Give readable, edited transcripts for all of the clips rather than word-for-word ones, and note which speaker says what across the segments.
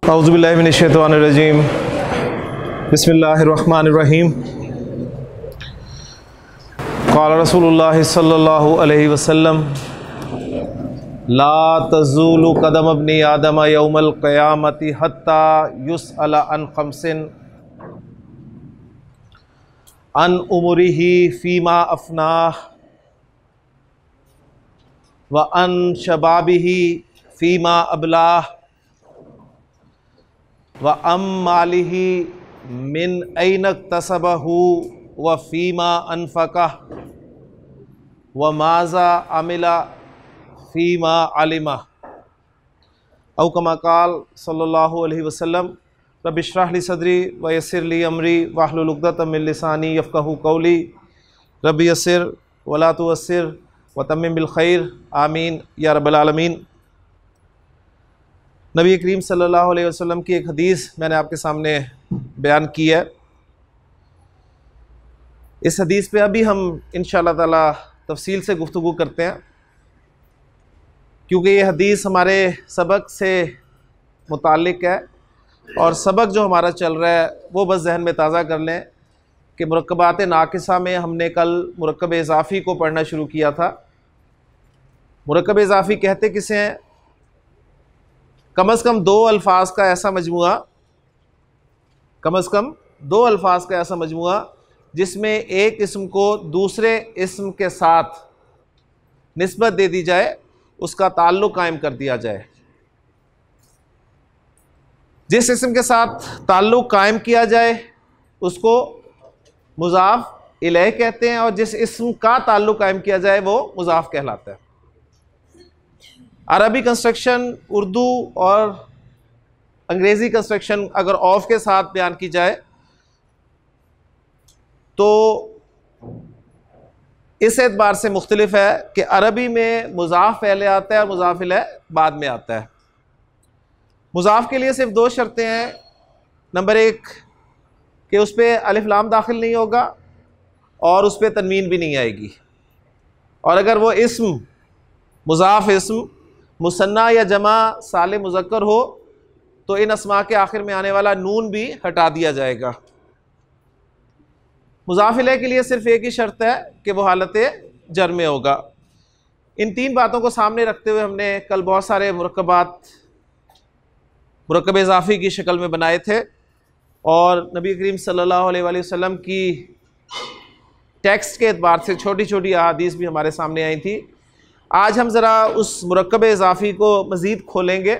Speaker 1: औज़ुबिल्लाहि मिनश्शैतानिर्रजीम बिस्मिल्लाहिर्रहमानिर्रहीम क़ाल रसूलुल्लाहि सल्लल्लाहु अलैहि वसल्लम ला तज़ूलु क़दम इब्नि आदम यौमल क़यामति हत्ता युसअल अन ख़म्सिन अन उमरिही फ़ीमा अफ़नाह व अन शबाबिही फ़ीमा अबलाह व अम्मालिही मिन ऐन इक्तसबहु व फ़ीमा अनफ़क़ह व माज़ा अमिला फ़ीमा अलिमा औ कमा क़ाल सल्लल्लाहु अलैहि वसल्लम रब्बि इश्रह ली सदरी व यस्सिर ली अमरी वहलुल उक़दतम मिन लिसानी यफ़क़हू क़ौली रब्बि यस्सिर व ला तुअस्सिर व तम्मिम बिल खैर आमीन या रब्बल आलमीन। नबी करीम सल्लल्लाहु अलैहि वसल्लम की एक हदीस मैंने आपके सामने बयान की है। इस हदीस पे अभी हम इंशाअल्लाह ताला तफसील से गुफ्तगू करते हैं, क्योंकि ये हदीस हमारे सबक से मुताल्लिक़ है और सबक जो हमारा चल रहा है वो बस जहन में ताज़ा कर लें कि मुरक्कबात नाक़िसा में हमने कल मुरक्कब इज़ाफ़ी को पढ़ना शुरू किया था। मुरक्कब इज़ाफ़ी कहते किसे हैं? कम से कम दो अल्फाज का ऐसा मजमुआ जिसमें एक इस्म को दूसरे इस्म के साथ निस्बत दे दी जाए, उसका ताल्लुक़ कायम कर दिया जाए। जिस इस्म के साथ ताल्लुक़ कायम किया जाए उसको मुज़ाफ़ इलैह कहते हैं, और जिस इस्म का ताल्लुक़ कायम किया जाए वो मुज़ाफ़ कहलाता है। अरबी कंस्ट्रक्शन, उर्दू और अंग्रेज़ी कंस्ट्रक्शन अगर ऑफ के साथ बयान की जाए तो इस एतबार से मुख्तलिफ है कि अरबी में मुज़ाफ़ पहले आता है और मुज़ाफ़ इलैह बाद में आता है। मुज़ाफ़ के लिए सिर्फ दो शर्तें हैं। नंबर एक कि उस पर अलिफ लाम दाखिल नहीं होगा और उस पर तनवीन भी नहीं आएगी, और अगर वो इस्म मुज़ाफ़ इस्म मुसन्ना या जमा साले मुज़क्कर हो तो इन अस्मा के आखिर में आने वाला नून भी हटा दिया जाएगा। मुज़ाफ़ इलैह के लिए सिर्फ एक ही शर्त है कि वो हालत जर में होगा। इन तीन बातों को सामने रखते हुए हमने कल बहुत सारे मुरक्कब इज़ाफ़ी की शक्ल में बनाए थे, और नबी करीम सल्लल्लाहु अलैहि वसल्लम की टेक्स्ट के एतबार से छोटी छोटी अहादीस भी हमारे सामने आई थी। आज हम ज़रा उस मुरक्कब इज़ाफ़ी को मज़ीद खोलेंगे।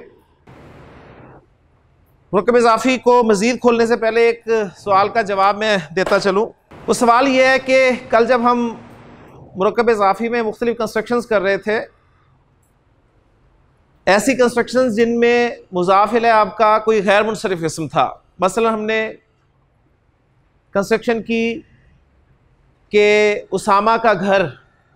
Speaker 1: मुरक्कब इज़ाफ़ी को मज़ीद खोलने से पहले एक सवाल का जवाब मैं देता चलूँ। वो सवाल ये है कि कल जब हम मुरक्कब इज़ाफ़ी में मुख्तलिफ़ कंस्ट्रक्शंस कर रहे थे, ऐसी कंस्ट्रक्शंस जिनमें मुज़ाफ़ इलैह आपका कोई गैर मुनसरिफ़ इस्म था। मसलन हमने कंस्ट्रक्शन की कि उसामा का घर,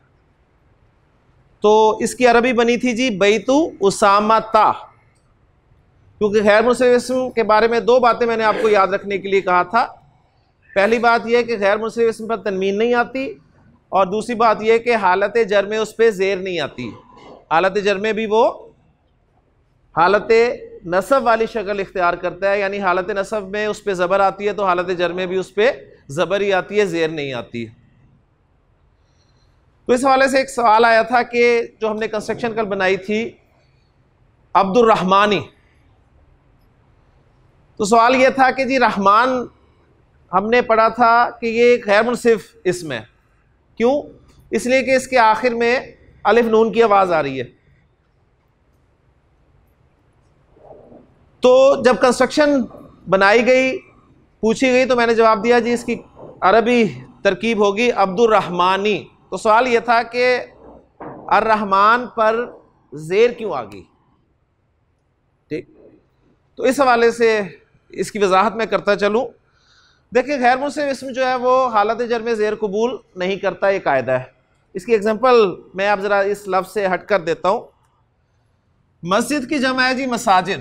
Speaker 1: तो इसकी अरबी बनी थी जी बैतु उसामा ता। क्योंकि गैर मुनसरिफ़ इस्म के बारे में दो बातें मैंने आपको याद रखने के लिए कहा था। पहली बात यह है कि गैर मुनसरिफ़ इस्म पर तनवीन नहीं आती, और दूसरी बात यह है कि हालत जर में उस पर ज़ेर नहीं आती। हालत जर में भी वो हालत नसब वाली शक्ल इख्तियार करता है, यानी हालत नसब में उस पर ज़बर आती है तो हालत जर में भी उस पर ज़बर ही आती है, ज़ेर नहीं आती। तो इस हवाले से एक सवाल आया था कि जो हमने कंस्ट्रक्शन कल बनाई थी अब्दुर्रहमानी, तो सवाल यह था कि जी रहमान हमने पढ़ा था कि ये एक गैर मुनसिफ इस्म है। क्यों? इसलिए कि इसके आखिर में अलिफ नून की आवाज़ आ रही है। तो जब कंस्ट्रक्शन बनाई गई, पूछी गई, तो मैंने जवाब दिया जी इसकी अरबी तरकीब होगी अब्दुर्रहमानी। तो सवाल यह था कि अर्रहमान पर ज़ेर क्यों आ गई? ठीक, तो इस हवाले से इसकी वजाहत मैं करता चलूँ। देखिए, गैर मुनसिफ इस्म जो है वो हालत जर में ज़ेर कबूल नहीं करता, ये कायदा है। इसकी एग्जांपल मैं आप ज़रा इस लफ्ज़ से हट कर देता हूँ। मस्जिद की जमा है जी मसाजिद।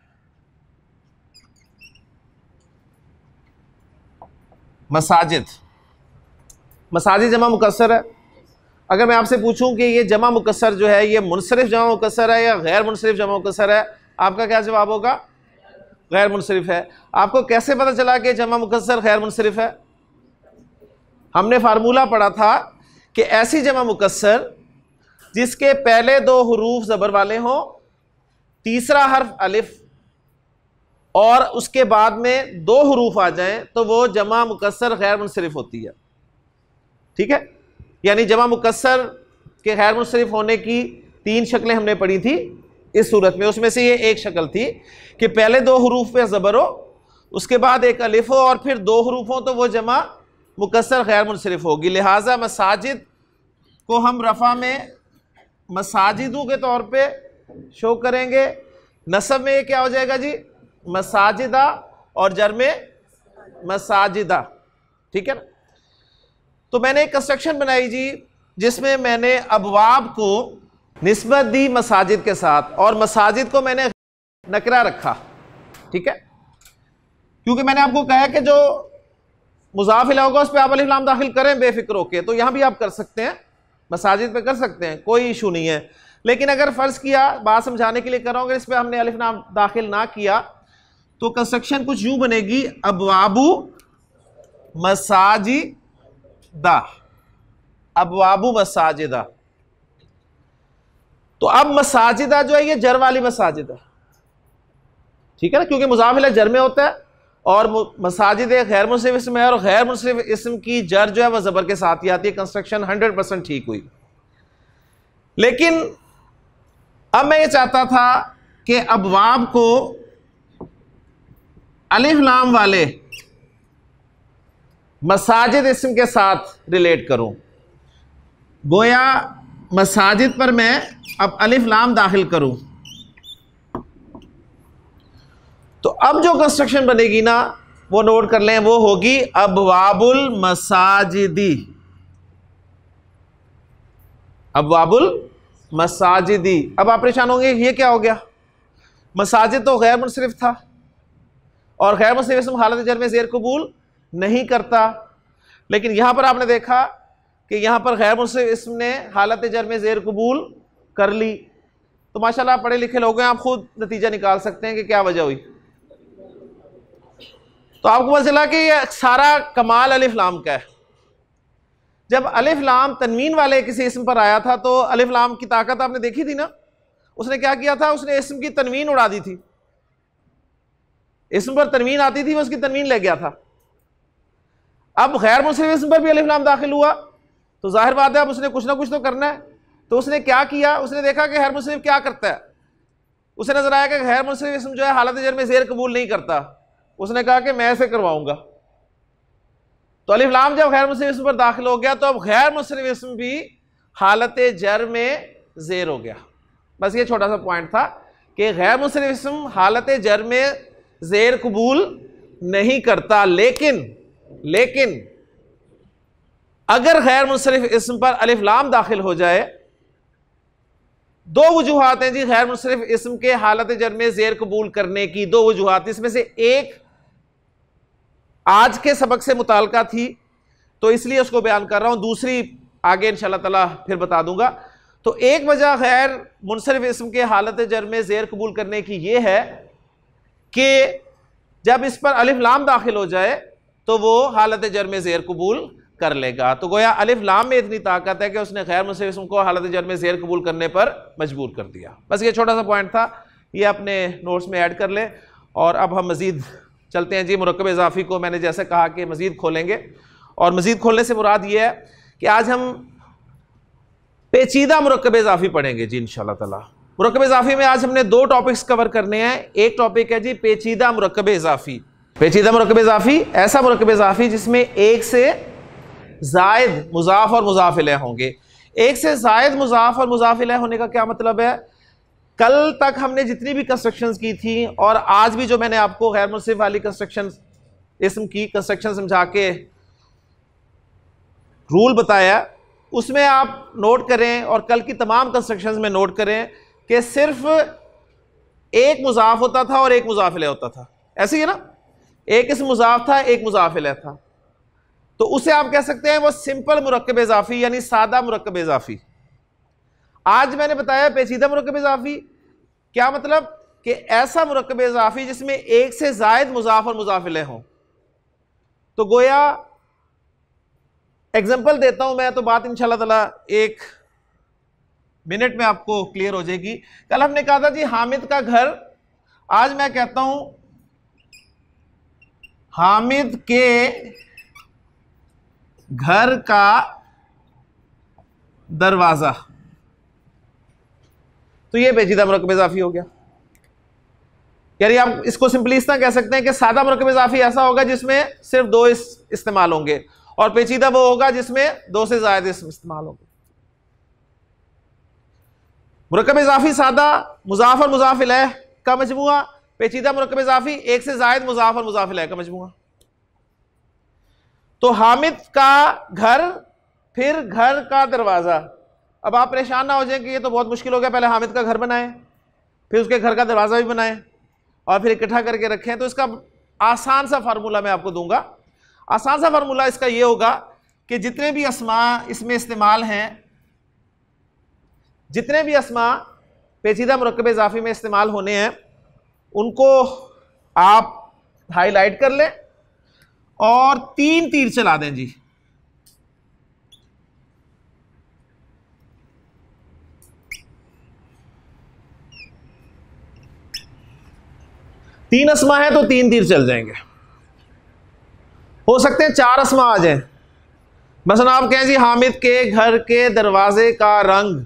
Speaker 1: मसाजिद जमा मुकस्सर है। अगर मैं आपसे पूछूं कि ये जमा मुकस्सर जो है ये मुनसरिफ जमा मुकस्सर है या गैर मुनसरिफ जमा मुकस्सर है, आपका क्या जवाब होगा? गैर मुनसरिफ है। आपको कैसे पता चला कि जमा मुकस्सर गैर मुनसरिफ है? हमने फार्मूला पढ़ा था कि ऐसी जमा मुकस्सर जिसके पहले 2 हरूफ ज़बर वाले हों, तीसरा हर्फ अलिफ और उसके बाद में 2 हरूफ आ जाएं तो वो जमा मुकस्सर गैर मुनसरिफ होती है। ठीक है, यानी जमा मुकस्सर के गैर मुनसरिफ होने की 3 शक्लें हमने पढ़ी थी इस सूरत में। उसमें से ये एक शक्ल थी कि पहले 2 हरूफ पे ज़बर हो, उसके बाद एक अलिफ हो और फिर 2 हरूफ हो तो वो जमा मुकस्सर गैर मुनसरिफ होगी। लिहाजा मसाजिद को हम रफ़ा में मसाजिदों के तौर पे शो करेंगे, नसब में ये क्या हो जाएगा जी? मसाजिदा, और जर में मसाजिदा। ठीक है ना? तो मैंने एक कंस्ट्रक्शन बनाई जी जिसमें मैंने अबवाब को निस्बत दी मसाजिद के साथ और मसाजिद को मैंने नकरा रखा। ठीक है, क्योंकि मैंने आपको कहा कि जो मुज़ाफ इलैह होगा उस पर आप अलिफ लाम दाखिल करें बेफिक्र होके, तो यहां भी आप कर सकते हैं, मसाजिद पे कर सकते हैं, कोई इशू नहीं है। लेकिन अगर फ़र्ज़ किया, बात समझाने के लिए कर रहा हूँ, अगर इस पर हमने अलिफ लाम दाखिल ना किया तो कंस्ट्रक्शन कुछ यूं बनेगी, अबवाबु मसाजिदा, अबवाबु मसाजिदा। तो अब मसाजिदा जो है ये जर वाली मसाजिदा, ठीक है ना, क्योंकि मुज़ाफ इलैह जर में होता है और मसाजिद गैर मुनसरिफ इसम है और गैर मुनसरिफ इसम की जर जो है वह ज़बर के साथ ही आती है। कंस्ट्रक्शन 100% ठीक हुई। लेकिन अब मैं ये चाहता था कि अबवाब को अलिफ लाम वाले मसाजिद इसम के साथ रिलेट करूं। गोया मसाजिद पर मैं अब अलिफ लाम दाखिल करूं तो अब जो कंस्ट्रक्शन बनेगी ना वो नोट कर लें, वो होगी अबवाबुल मसाजिदी। अबवाबुल मसाजिदी। अब आप परेशान होंगे ये क्या हो गया? मसाजिद तो गैर मुनसरिफ था और गैर मुनसरिफ इसम हालत जर में ज़ेर कबूल नहीं करता, लेकिन यहां पर आपने देखा कि यहां पर गैर मुनसरिफ इसम ने हालत जर में ज़ेर कबूल कर ली। तो माशाल्लाह पढ़े लिखे लोग हैं, आप खुद नतीजा निकाल सकते हैं कि क्या वजह हुई। तो आपको पता चला कि ये सारा कमाल अलिफ लाम का है। जब अलिफ लाम तनवीन वाले किसी इसम पर आया था तो अलिफ लाम की ताकत आपने देखी थी ना, उसने क्या किया था? उसने इसम की तनवीन उड़ा दी थी। इसम पर तनवीन आती थी, वो उसकी तनवीन ले गया था। अब गैर मुनसरिफ इसम पर भी अलिफ लाम दाखिल हुआ तो जाहिर बात है अब उसने कुछ ना कुछ तो करना है। तो उसने क्या किया? उसने देखा कि गैर मुनसरिफ क्या करता है। उसे नजर आया कि गैर मुनसरिफ इसम जो है हालत जर में ज़ेर कबूल नहीं करता। उसने कहा कि मैं ऐसे करवाऊंगा। तो अलिफ लाम जब गैर मुनसरिफ इसम पर दाखिल हो गया तो अब गैर मुनसरिफ इसम भी हालत जर में ज़ेर हो गया। बस ये छोटा सा पॉइंट था कि गैर मुनसरिफ इसम हालत जर में ज़ेर कबूल नहीं करता। लेकिन अगर गैर मुनसरिफ इसम पर अलिफ लाम दाखिल हो जाए, 2 वजूहात हैं जी गैर मुनसरिफ इसम के हालत जर में ज़ेर कबूल करने की। 2 वजूहात, इसमें से एक आज के सबक से मुताल्लिका थी तो इसलिए उसको बयान कर रहा हूं, दूसरी आगे इंशाअल्लाह ताला फिर बता दूंगा। तो एक वजह गैर मुनसरिफ इसम के हालत जर में ज़ेर कबूल करने की यह है कि जब इस पर अलिफ लाम दाखिल हो जाए तो वो हालत जर में ज़ेर कबूल कर लेगा। तो गोया अलिफ लाम में इतनी ताकत है कि उसने गैर मुनसरिफ इसम को हालत जर में ज़ेर कबूल करने पर मजबूर कर दिया। बस ये छोटा सा पॉइंट था, ये अपने नोट्स में ऐड कर लें। और अब हम मज़ीद चलते हैं जी। मुरक्कब इज़ाफ़ी को मैंने जैसे कहा कि मज़ीद खोलेंगे, और मज़ीद खोलने से मुराद ये है कि आज हम पेचीदा मुरक्कब इज़ाफ़ी पढ़ेंगे जी इंशाअल्लाह ताला। मुरक्कब इज़ाफ़ी में आज हमने 2 टॉपिक्स कवर करने हैं। एक टॉपिक है जी पेचीदा मुरक्कब इज़ाफ़ी। पेचीदा मुरक्कब इज़ाफ़ी ऐसा मुरक्कब इज़ाफ़ी जिसमें एक से ज़ायद मुज़ाफ़ और मुज़ाफ़ इलैह होंगे। एक से ज़ायद मुज़ाफ़ और मुज़ाफ़ इलैह होने का क्या मतलब है? कल तक हमने जितनी भी कंस्ट्रक्शंस की थी और आज भी जो मैंने आपको गैर मुनसरिफ वाली कंस्ट्रक्शन इसम की कंस्ट्रक्शन समझा के रूल बताया, उसमें आप नोट करें और कल की तमाम कंस्ट्रक्शंस में नोट करें कि सिर्फ एक मुज़ाफ़ होता था और एक मुज़ाफ़ इलैह होता था। ऐसे ही है ना, एक इसम मुज़ाफ़ था, एक मुज़ाफ़ इलैह था। तो उसे आप कह सकते हैं वो सिंपल मुरक्कब इज़ाफ़ी यानी सादा मुरक्कब इज़ाफ़ी। आज मैंने बताया पेचीदा मुरक्कब इज़ाफ़ी क्या मतलब कि ऐसा मुरक्कब इजाफी जिसमें एक से जायद मुजाफ और मुजाफ इलैह हो। तो गोया एग्जांपल देता हूं मैं, तो बात इंशाल्लाह ताला 1 मिनट में आपको क्लियर हो जाएगी। कल हमने कहा था जी हामिद का घर, आज मैं कहता हूं हामिद के घर का दरवाजा, तो ये पेचीदा मुरक्कब इजाफी हो गया। यानी आप इसको सिंपली इस तरह कह सकते हैं कि सादा मुरक्कब इजाफी ऐसा होगा जिसमें सिर्फ 2 इस्तेमाल होंगे, और पेचीदा वो होगा जिसमें 2 से ज्यादा इस्तेमाल होंगे। मुरक्कब इजाफी सादा मुजाफ और मुजाफ इलैह का मजमूआ, पेचीदा मुरक्कब इजाफी एक से ज्यादा मुजाफ और मुजाफ इलैह का मजमूआ। तो हामिद का घर, फिर घर का दरवाजा। अब आप परेशान ना हो जाए कि ये तो बहुत मुश्किल हो गया, पहले हामिद का घर बनाएं, फिर उसके घर का दरवाजा भी बनाएं, और फिर इकट्ठा करके रखें। तो इसका आसान सा फार्मूला मैं आपको दूंगा। आसान सा फार्मूला इसका ये होगा कि जितने भी अस्मा इसमें इस्तेमाल हैं, जितने भी अस्मा पेचीदा मुरक्कब इजाफी में इस्तेमाल होने हैं, उनको आप हाईलाइट कर लें और 3 तीर चला दें जी। तीन अस्मा है तो 3 तीर चल जाएंगे। हो सकते हैं 4 अस्मा आ जाएं। मसलन आप कहें जी हामिद के घर के दरवाजे का रंग,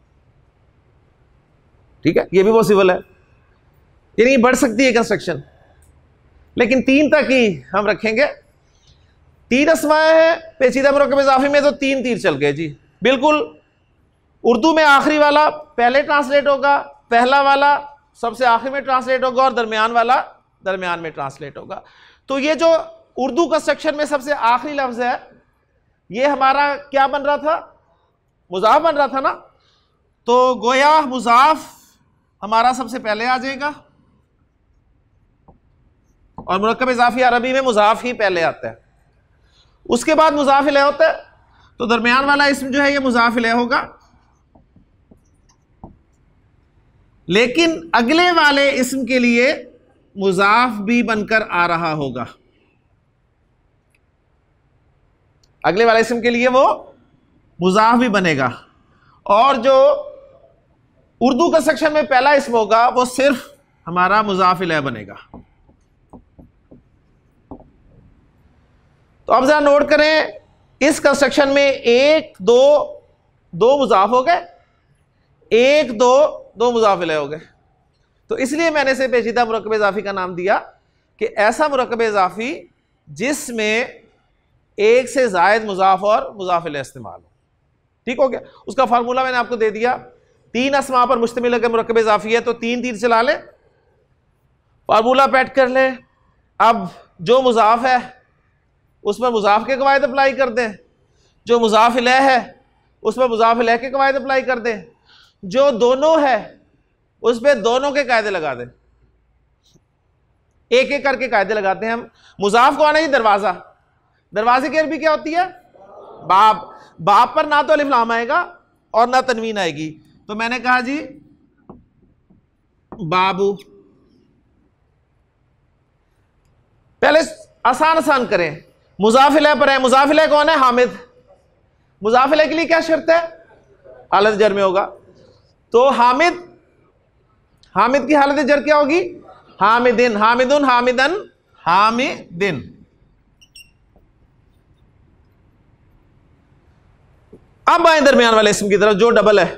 Speaker 1: ठीक है, ये भी पॉसिबल है, यानी बढ़ सकती है कंस्ट्रक्शन, लेकिन 3 तक ही हम रखेंगे। 3 अस्माएं हैं पेचीदा मुरक्कब इजाफी में, तो 3 तीर चल गए जी। बिल्कुल उर्दू में आखिरी वाला पहले ट्रांसलेट होगा, पहला वाला सबसे आखिर में ट्रांसलेट होगा, और दरमियान वाला दरमियान में ट्रांसलेट होगा। तो ये जो उर्दू कंस्ट्रक्शन में सबसे आखिरी लफ्ज है, ये हमारा क्या बन रहा था, मुजाफ बन रहा था ना। तो गोया मुजाफ हमारा सबसे पहले आ जाएगा, और मुरक्कब इजाफी अरबी में मुजाफ ही पहले आता है, उसके बाद मुजाफ इलैह होता है। तो दरमियान वाला इसम जो है ये मुजाफ इलैह होगा, लेकिन अगले वाले इसम के लिए मुजाफ भी बनकर आ रहा होगा। अगले वाले इसम के लिए वो मुजाफ भी बनेगा, और जो उर्दू कंस्ट्रक्शन में पहला इसम होगा वो सिर्फ हमारा मुजाफ इलैह बनेगा। तो अब जरा नोट करें, इस कंस्ट्रक्शन में 1 2 मुजाफ हो गए, 1 2 मुजाफ इलैह हो गए। तो इसलिए मैंने इसे पेचीदा मुरक्कब इजाफी का नाम दिया कि ऐसा मुरक्कब इजाफी जिसमें एक से जायद मुजाफ और मुजाफ इलैह इस्तेमाल हो। ठीक हो गया। उसका फार्मूला मैंने आपको दे दिया। 3 अस्मा पर मुश्तमिल अगर मुरक्कब इजाफी है तो 3 तीर चला ले, फार्मूला पैट कर ले। अब जो मुजाफ है उस पर मुजाफ के कवायद अप्लाई कर दें, जो मुजाफ इलैह है उस पर मुजाफ इलैह के कवायद अप्लाई कर दें, जो दोनों है उस पर दोनों के कायदे लगा दें। एक एक करके कायदे लगाते हैं हम। मुजाफ को आना ही दरवाजा, दरवाजे की अरबी क्या होती है, बाब। बाब पर ना तो अलिफ लाम आएगा और ना तनवीन आएगी, तो मैंने कहा जी बाबू। पहले आसान आसान करें। मुजाफ इलैह पर है, मुजाफ इलैह कौन है, हामिद। मुजाफ इलैह के लिए क्या शर्त है, हालत जर में होगा। तो हामिद, हामिद की हालत जर क्या होगी, हामिदिन, हामिदुन, हामिदन, हामिदिन। अब आए दरमियान वाले इसम की तरफ जो डबल है।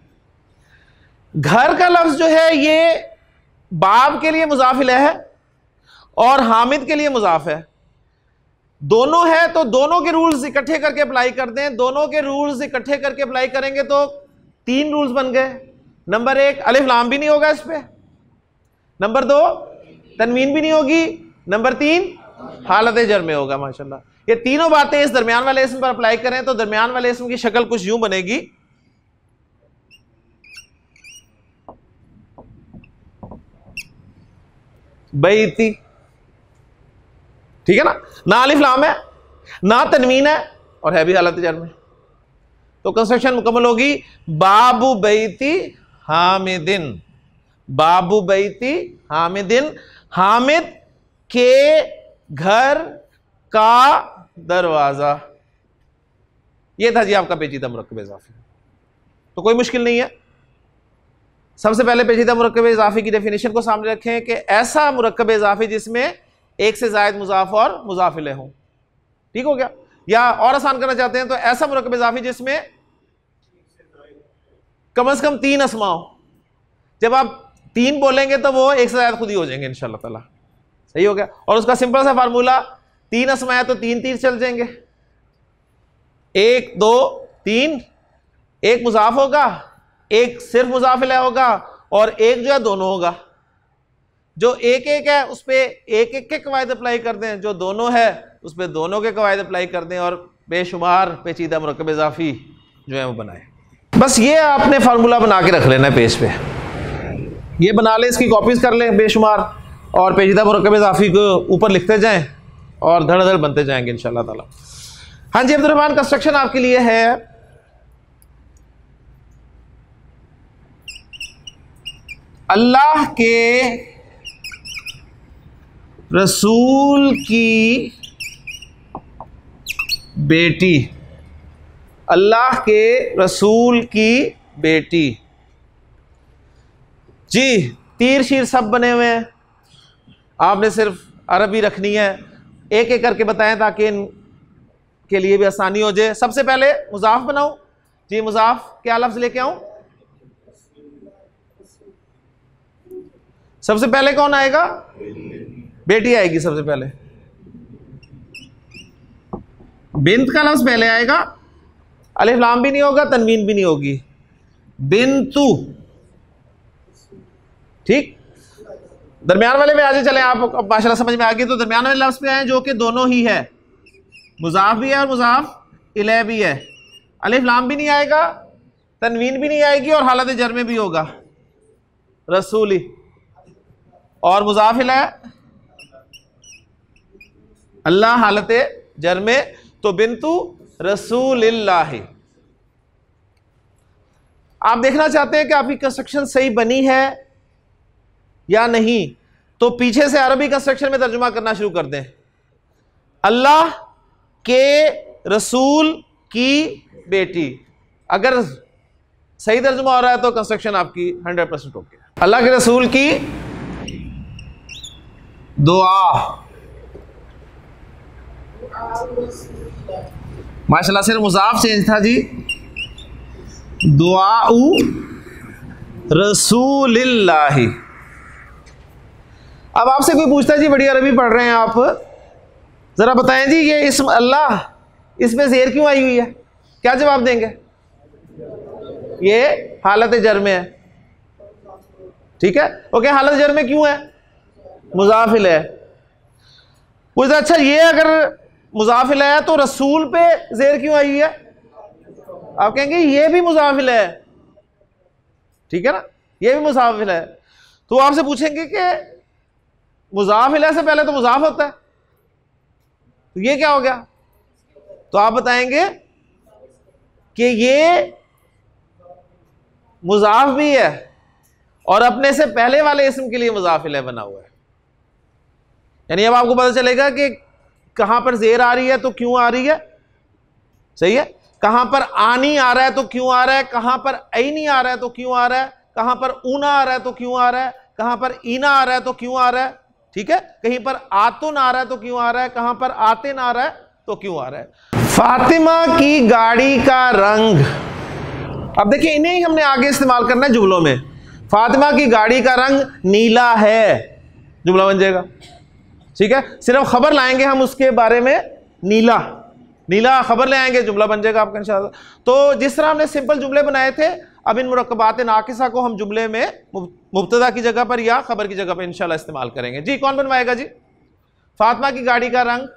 Speaker 1: घर का लफ्ज जो है ये बाब के लिए मुजाफ इलैह है और हामिद के लिए मुजाफ है। दोनों है तो दोनों के रूल्स इकट्ठे करके अप्लाई कर दें। दोनों के रूल्स इकट्ठे करके अप्लाई करेंगे तो 3 रूल्स बन गए। नंबर 1 अलिफ लाम भी नहीं होगा इस पे, नंबर 2 तनवीन भी नहीं होगी, नंबर 3 हालत जर में होगा। माशाल्लाह, ये तीनों बातें इस दरमियान वाले इसम पर अप्लाई करें तो दरमियान वाले इसम की शक्ल कुछ यूं बनेगी। बैती, ठीक है ना, ना अलिफ लाम है ना तनवीन है और है भी हालत जर में, तो कंस्ट्रक्शन मुकम्मल होगी। बाबू बैती हामिदिन, बाबू बैती हामिदिन, हामिद के घर का दरवाजा। ये था जी आपका पेचीदा मुरक्कब इजाफी। तो कोई मुश्किल नहीं है। सबसे पहले पेचीदा मुरक्कब इजाफी की डेफिनेशन को सामने रखें कि ऐसा मुरक्कब इजाफी जिसमें एक से जायद मुजाफ और मुजाफ इलैह हो। ठीक हो गया। या और आसान करना चाहते हैं तो ऐसा मुरक्कब इजाफी जिसमें कम से कम 3 अस्मा हो। जब आप 3 बोलेंगे तो वो एक से ज्यादा खुद ही हो जाएंगे इंशाअल्लाह ताला। सही हो गया। और उसका सिंपल सा फार्मूला, 3 अस्मा है तो 3 तीर चल जाएंगे, 1 2 3, एक मुजाफ होगा, एक सिर्फ मुजाफ इलैह होगा और एक जो है दोनों होगा। जो एक एक है उस पर एक एक के कवायद अप्लाई कर दें, जो दोनों है उस पर दोनों के कवायद अप्लाई कर दें और बेशुमार पेचीदा मुरक्कब इजाफी जो है वो बनाए। बस ये आपने फार्मूला बना के रख लेना है पेज पे, ये बना लें, इसकी कॉपीज कर लें बेशुमार, और पेचीदा मुरक्कब इजाफी को ऊपर लिखते जाएं और धड़ धड़ बनते जाएंगे इंशाअल्लाह ताला। हाँ जी अब्दुर्रहमान, कंस्ट्रक्शन आपके लिए है अल्लाह के रसूल की बेटी, अल्लाह के रसूल की बेटी। जी तीर शीर सब बने हुए हैं, आपने सिर्फ अरबी रखनी है, एक एक करके बताएं ताकि इनके लिए भी आसानी हो जाए। सबसे पहले मुजाफ बनाऊं जी, मुजाफ क्या लफ्ज लेके आऊं? सबसे पहले कौन आएगा? बेटी आएगी सबसे पहले। बिन्त का लफ्ज पहले आएगा, अलिफ लाम भी नहीं होगा, तनवीन भी नहीं होगी, बिन्तु। ठीक, दरमियान वाले में आगे चले आप, माशाल्लाह समझ में आ गई। तो दरमियान वाले लफ्ज पे आए जो कि दोनों ही है, मुजाफ भी है और मुजाफ इलैह भी है। अलिफ लाम भी नहीं आएगा, तनवीन भी नहीं आएगी और हालत जर में भी होगा रसूली, और मुजाफ इलैह अल्लाह हालत जर में, तो बिन्तु रसूलिल्लाह। आप देखना चाहते हैं कि आपकी कंस्ट्रक्शन सही बनी है या नहीं, तो पीछे से अरबी कंस्ट्रक्शन में तर्जुमा करना शुरू कर दें। अल्लाह के रसूल की बेटी, अगर सही तर्जुमा हो रहा है तो कंस्ट्रक्शन आपकी 100% ओके। अल्लाह के रसूल की दुआ, माशाल्लाह सिर्फ मुजाफ चेंज था जी, दुआउ रसूलिल्लाही। अब आपसे कोई पूछता है जी बड़ी अरबी पढ़ रहे हैं आप, जरा बताएं जी ये इस्म अल्लाह, इसमें ज़ेर क्यों आई हुई है? क्या जवाब देंगे? ये हालत जर में है। ठीक है, ओके, हालत जर में क्यों है? मुजाफ इलैह। पूछता अच्छा ये अगर मुजाफ इलैह है तो रसूल पे ज़ेर क्यों आई हुई है? आप कहेंगे ये भी मुजाफ इलैह है। ठीक है ना, ये भी मुजाफ इलैह है। तो आपसे पूछेंगे कि मुजाफ इलैह से पहले तो मुजाफ होता है, तो ये क्या हो गया? तो आप बताएंगे कि ये मुजाफ भी है और अपने से पहले वाले इस्म के लिए मुजाफ इलैह बना हुआ है। यानी अब आपको पता चलेगा कि कहां पर ज़ेर आ रही है तो क्यों आ रही है। सही है, कहां पर आनी आ रहा है तो क्यों आ रहा है, कहां पर ऐनी आ रहा है तो क्यों आ रहा है, कहां पर ऊना आ रहा है तो क्यों आ रहा है, कहां पर ईना आ रहा है तो क्यों आ रहा है। ठीक है, कहीं पर आतुन आ रहा है तो क्यों आ रहा है, कहां पर आतिन आ रहा है तो क्यों आ रहा है। फातिमा की गाड़ी का रंग, अब देखिए इन्हें ही हमने आगे इस्तेमाल करना है जुमलों में। फातिमा की गाड़ी का रंग नीला है, जुमला बन जाएगा। ठीक है, सिर्फ खबर लाएंगे हम उसके बारे में, नीला, नीला खबर ले आएंगे, जुमला बन जाएगा आपका इंशाअल्लाह। तो जिस तरह हमने सिंपल जुमले बनाए थे, अब इन मुरक्कबात नाकिसा को हम जुमले में मुब्तदा की जगह पर या खबर की जगह पर इंशाअल्लाह इस्तेमाल करेंगे। जी कौन बनवाएगा जी? फातिमा की गाड़ी का रंग,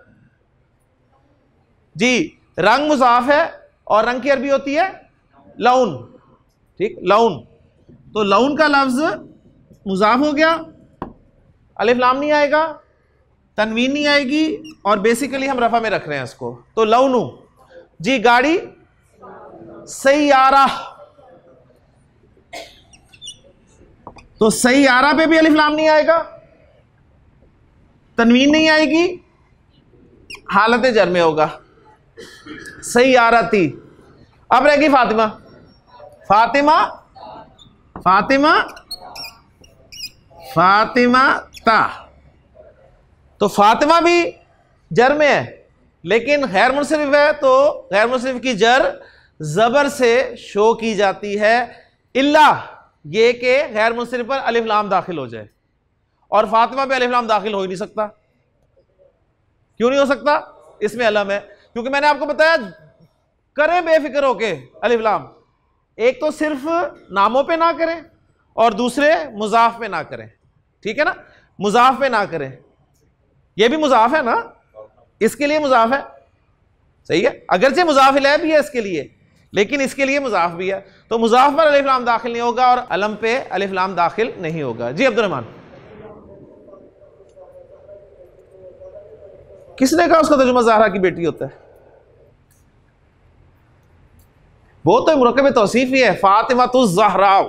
Speaker 1: जी रंग मुजाफ है और रंग की अरबी होती है लौन। ठीक, लौन, तो लौन का लफ्ज मुजाफ हो गया, अलिफ लाम नहीं आएगा, तनवीन नहीं आएगी और बेसिकली हम रफा में रख रहे हैं इसको, तो लौनु। जी गाड़ी, सैयारा, तो सैयारा पे भी अलिफ लाम नहीं आएगा, तनवीन नहीं आएगी, हालत जर में होगा सैयारती। अब रहेगी फातिमा, फातिमा फातिमा फातिमा ता। तो फातिमा भी जर में है लेकिन गैर मुनसरिफ है, तो गैर मुनसरिफ की जर जबर से शो की जाती है, इल्ला ये कि गैर मुनसरिफ पर अलिफ लाम दाखिल हो जाए। और फातिमा पे अलिफ लाम दाखिल हो ही नहीं सकता। क्यों नहीं हो सकता? इसमें अलम है, क्योंकि मैंने आपको बताया करें बेफिक्र होके अलिफ लाम, एक तो सिर्फ नामों पे ना करें और दूसरे मुजाफ पे ना करें, ठीक है ना, मुजाफ पे ना करें। ये भी मुजाफ है ना, इसके लिए मुजाफ है, सही है, अगरचे मुजाफ इलैह भी है इसके लिए, लेकिन इसके लिए मुजाफ भी है। तो मुजाफ पर अलिफ लाम दाखिल नहीं होगा और अलम पे अलिफ लाम दाखिल नहीं होगा। जी अब्दुर्रहमान, किसने कहा उसका तर्जुमा ज़हरा की बेटी होता है? वो तो मुरक्कब तौसीफ ही है, फातिमा तु ज़हरा,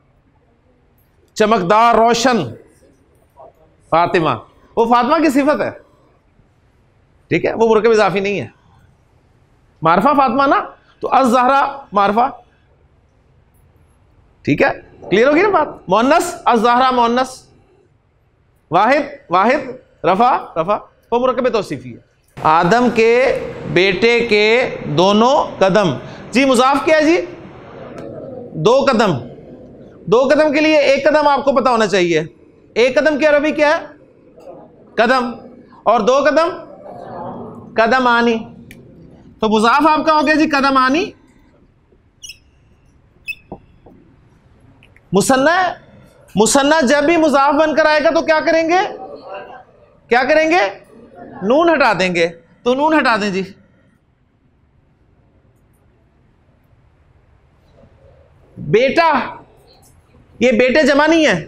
Speaker 1: चमकदार रोशन फातिमा, वो फातिमा की सिफत है, ठीक है, वो मुरक्कब इजाफी नहीं है। मारफा फातिमा ना, तो अज़-ज़हरा मारफा, ठीक है, क्लियर होगी ना बात। मोन्नस अज़-ज़हरा मोन्नस, वाहिद वाहिद, रफा रफा, वो मुरक्कब तौसीफी है। आदम के बेटे के दोनों कदम, जी मुजाफ क्या है जी? दो कदम। दो कदम के लिए एक कदम आपको पता होना चाहिए। एक कदम की अरबी क्या है? कदम। और दो कदम कदम आनी। तो मुजाफ आपका हो गया जी कदम आनी। मुसन्ना, मुसन्ना जब भी मुजाफ बनकर आएगा तो क्या करेंगे? क्या करेंगे? नून हटा देंगे। तो नून हटा दें जी। बेटा, ये बेटे जमा नहीं है,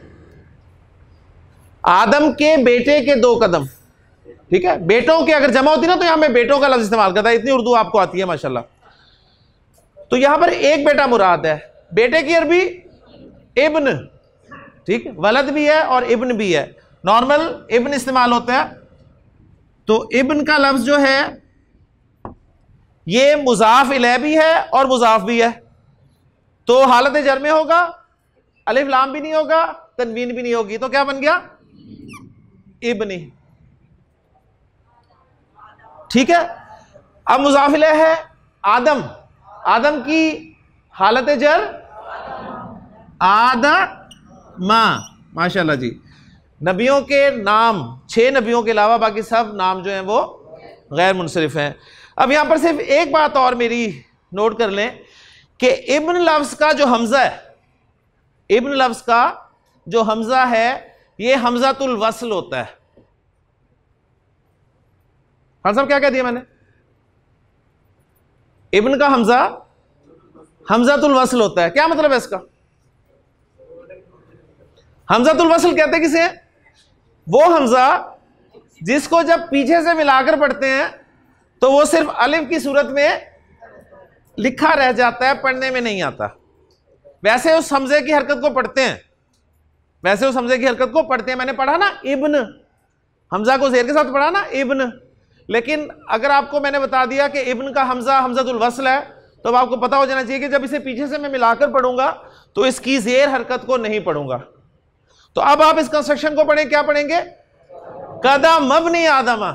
Speaker 1: आदम के बेटे के दो कदम, ठीक है। बेटों के अगर जमा होती ना तो यहां मैं बेटों का लफ्ज इस्तेमाल करता है, इतनी उर्दू आपको आती है माशाल्लाह। तो यहां पर एक बेटा मुराद है। बेटे की अरबी इब्न, ठीक है, वलद भी है और इब्न भी है। नॉर्मल इब्न इस्तेमाल होता है। तो इब्न का लफ्ज जो है ये मुजाफ इलैह भी है और मुजाफ भी है। तो हालत जर में होगा, अलिफ लाम भी नहीं होगा, तनवीन भी नहीं होगी, तो क्या बन गया? इब्नी, ठीक है। अब मुजाफ इलैह है आदम। आदम की हालत जर आदमा, माशाल्लाह जी। नबियों के नाम 6 नबियों के अलावा बाकी सब नाम जो हैं वो गैर मुनसरिफ हैं। अब यहां पर सिर्फ एक बात और मेरी नोट कर लें कि इब्न लफ्ज का जो हमजा है, इब्न लफ्ज का जो हमजा है ये हमजातुल वस्ल होता है। खान साहब क्या कह दिया मैंने? इब्न का हमजा हमजातुल वस्ल होता है। क्या मतलब है इसका? हमजातुल वस्ल कहते हैं किसे? वो हमजा जिसको जब पीछे से मिलाकर पढ़ते हैं तो वो सिर्फ अलिफ की सूरत में लिखा रह जाता है, पढ़ने में नहीं आता। वैसे उस हमजे की हरकत को पढ़ते हैं, वैसे उस हमजे की हरकत को पढ़ते हैं। मैंने पढ़ा ना इब्न, हमजा को ज़ेर के साथ पढ़ा ना इब्न। लेकिन अगर आपको मैंने बता दिया कि इब्न का हमजा हमजातुल वस्ल है तो अब आपको पता हो जाना चाहिए कि जब इसे पीछे से मैं मिलाकर पढ़ूंगा तो इसकी ज़ेर हरकत को नहीं पढ़ूंगा। तो अब आप इस कंस्ट्रक्शन को पढ़ें, क्या पढ़ेंगे? कदम मबनी आदमा,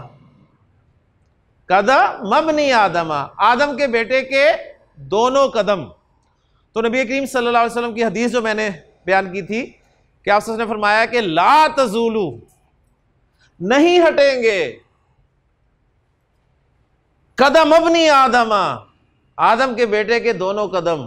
Speaker 1: कदम मबनी आदमा, आदम के बेटे के दोनों कदम। तो नबी करीम सल्लल्लाहु अलैहि वसल्लम की हदीस जो मैंने बयान की थी कि आप ने फरमाया कि ला तज़ूलू, नहीं हटेंगे, कदम मबनी आदमा, आदम के बेटे के दोनों कदम,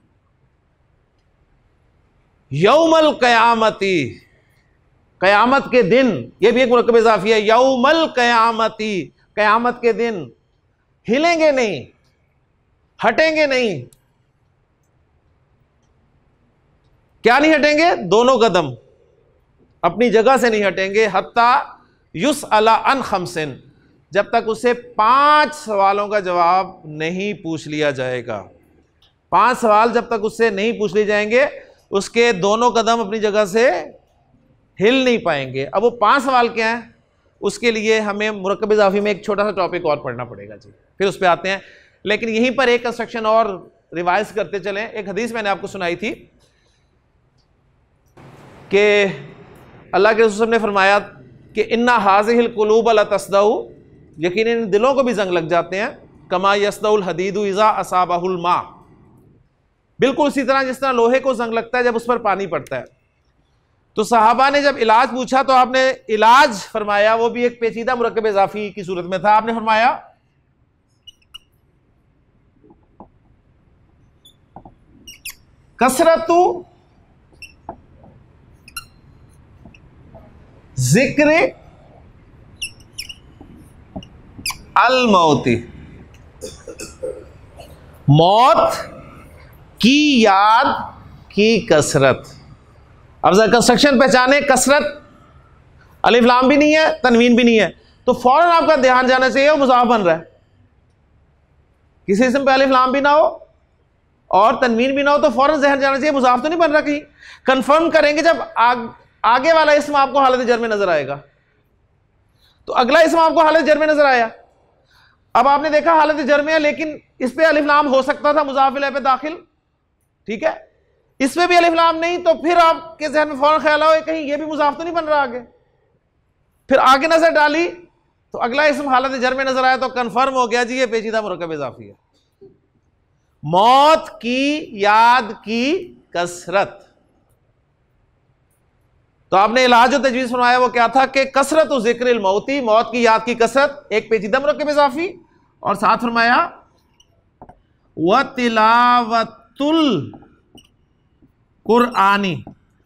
Speaker 1: यौमल कयामती, कयामत के दिन। यह भी एक मुरक्कब इज़ाफ़ी है, यौमल कयामती, कयामत के दिन हिलेंगे नहीं, हटेंगे नहीं। क्या नहीं हटेंगे? दोनों कदम अपनी जगह से नहीं हटेंगे। हत्ता युसअला अन खमसिन, जब तक उसे 5 सवालों का जवाब नहीं पूछ लिया जाएगा। 5 सवाल जब तक उससे नहीं पूछ लिए जाएंगे उसके दोनों कदम अपनी जगह से हिल नहीं पाएंगे। अब वो 5 सवाल क्या हैं, उसके लिए हमें मुरक्कब इजाफी में एक छोटा सा टॉपिक और पढ़ना पड़ेगा जी, फिर उस पर आते हैं। लेकिन यहीं पर एक कंस्ट्रक्शन और रिवाइज करते चलें। एक हदीस मैंने आपको सुनाई थी कि अल्लाह के रसूल ने फरमाया कि इन्ना हाज़िहिल कुलूब ला तस्दऊ, यकीनन दिलों को भी जंग लग जाते हैं, कमा यस्दउल हदीदु इज़ा असाबहुल मा, बिल्कुल उसी तरह जिस तरह लोहे को जंग लगता है जब उस पर पानी पड़ता है। तो सहाबा ने जब इलाज पूछा तो आपने इलाज फरमाया, वो भी एक पेचीदा मुरक्कब इजाफी की सूरत में था। आपने फरमाया कसरतु जिक्र अल मौती, मौत की याद की कसरत। अब जरा कंस्ट्रक्शन पहचाने, कसरत अलिफ लाम भी नहीं है, तनवीन भी नहीं है, तो फौरन आपका ध्यान जाना चाहिए वो मुजाफ बन रहा है। किसी इसम पे अलिफ लाम भी ना हो और तनवीन भी ना हो तो फौरन जहन जाना चाहिए मुजाफ तो नहीं बन रहा कहीं। कंफर्म करेंगे जब आगे वाला इसम आपको हालत जर में नजर आएगा। तो अगला इसम आपको हालत जर में नजर आया, अब आपने देखा हालत जर में है लेकिन इस पे अलिफ लाम हो सकता था मुजाफ इलैह पे दाखिल, ठीक है, इसमें भी अलिफ लाम नहीं, तो फिर आपके जहन में फौरन ख्याल आओ कहीं ये भी मुजाफ तो नहीं बन रहा आगे। फिर आगे नजर डाली तो अगला इसम हालत जर में नजर आया, तो कंफर्म हो गया जी ये पेचीदा मुरक्कब इजाफी है। मौत की याद की कसरत। तो आपने इलाज जो तजवीज फरमाया वो क्या था कि कसरत जिक्र मौती, मौत की याद की कसरत, एक पेचीदा मुरक्कब इजाफी, और साथ फरमाया व तिलावतुल कुरानी,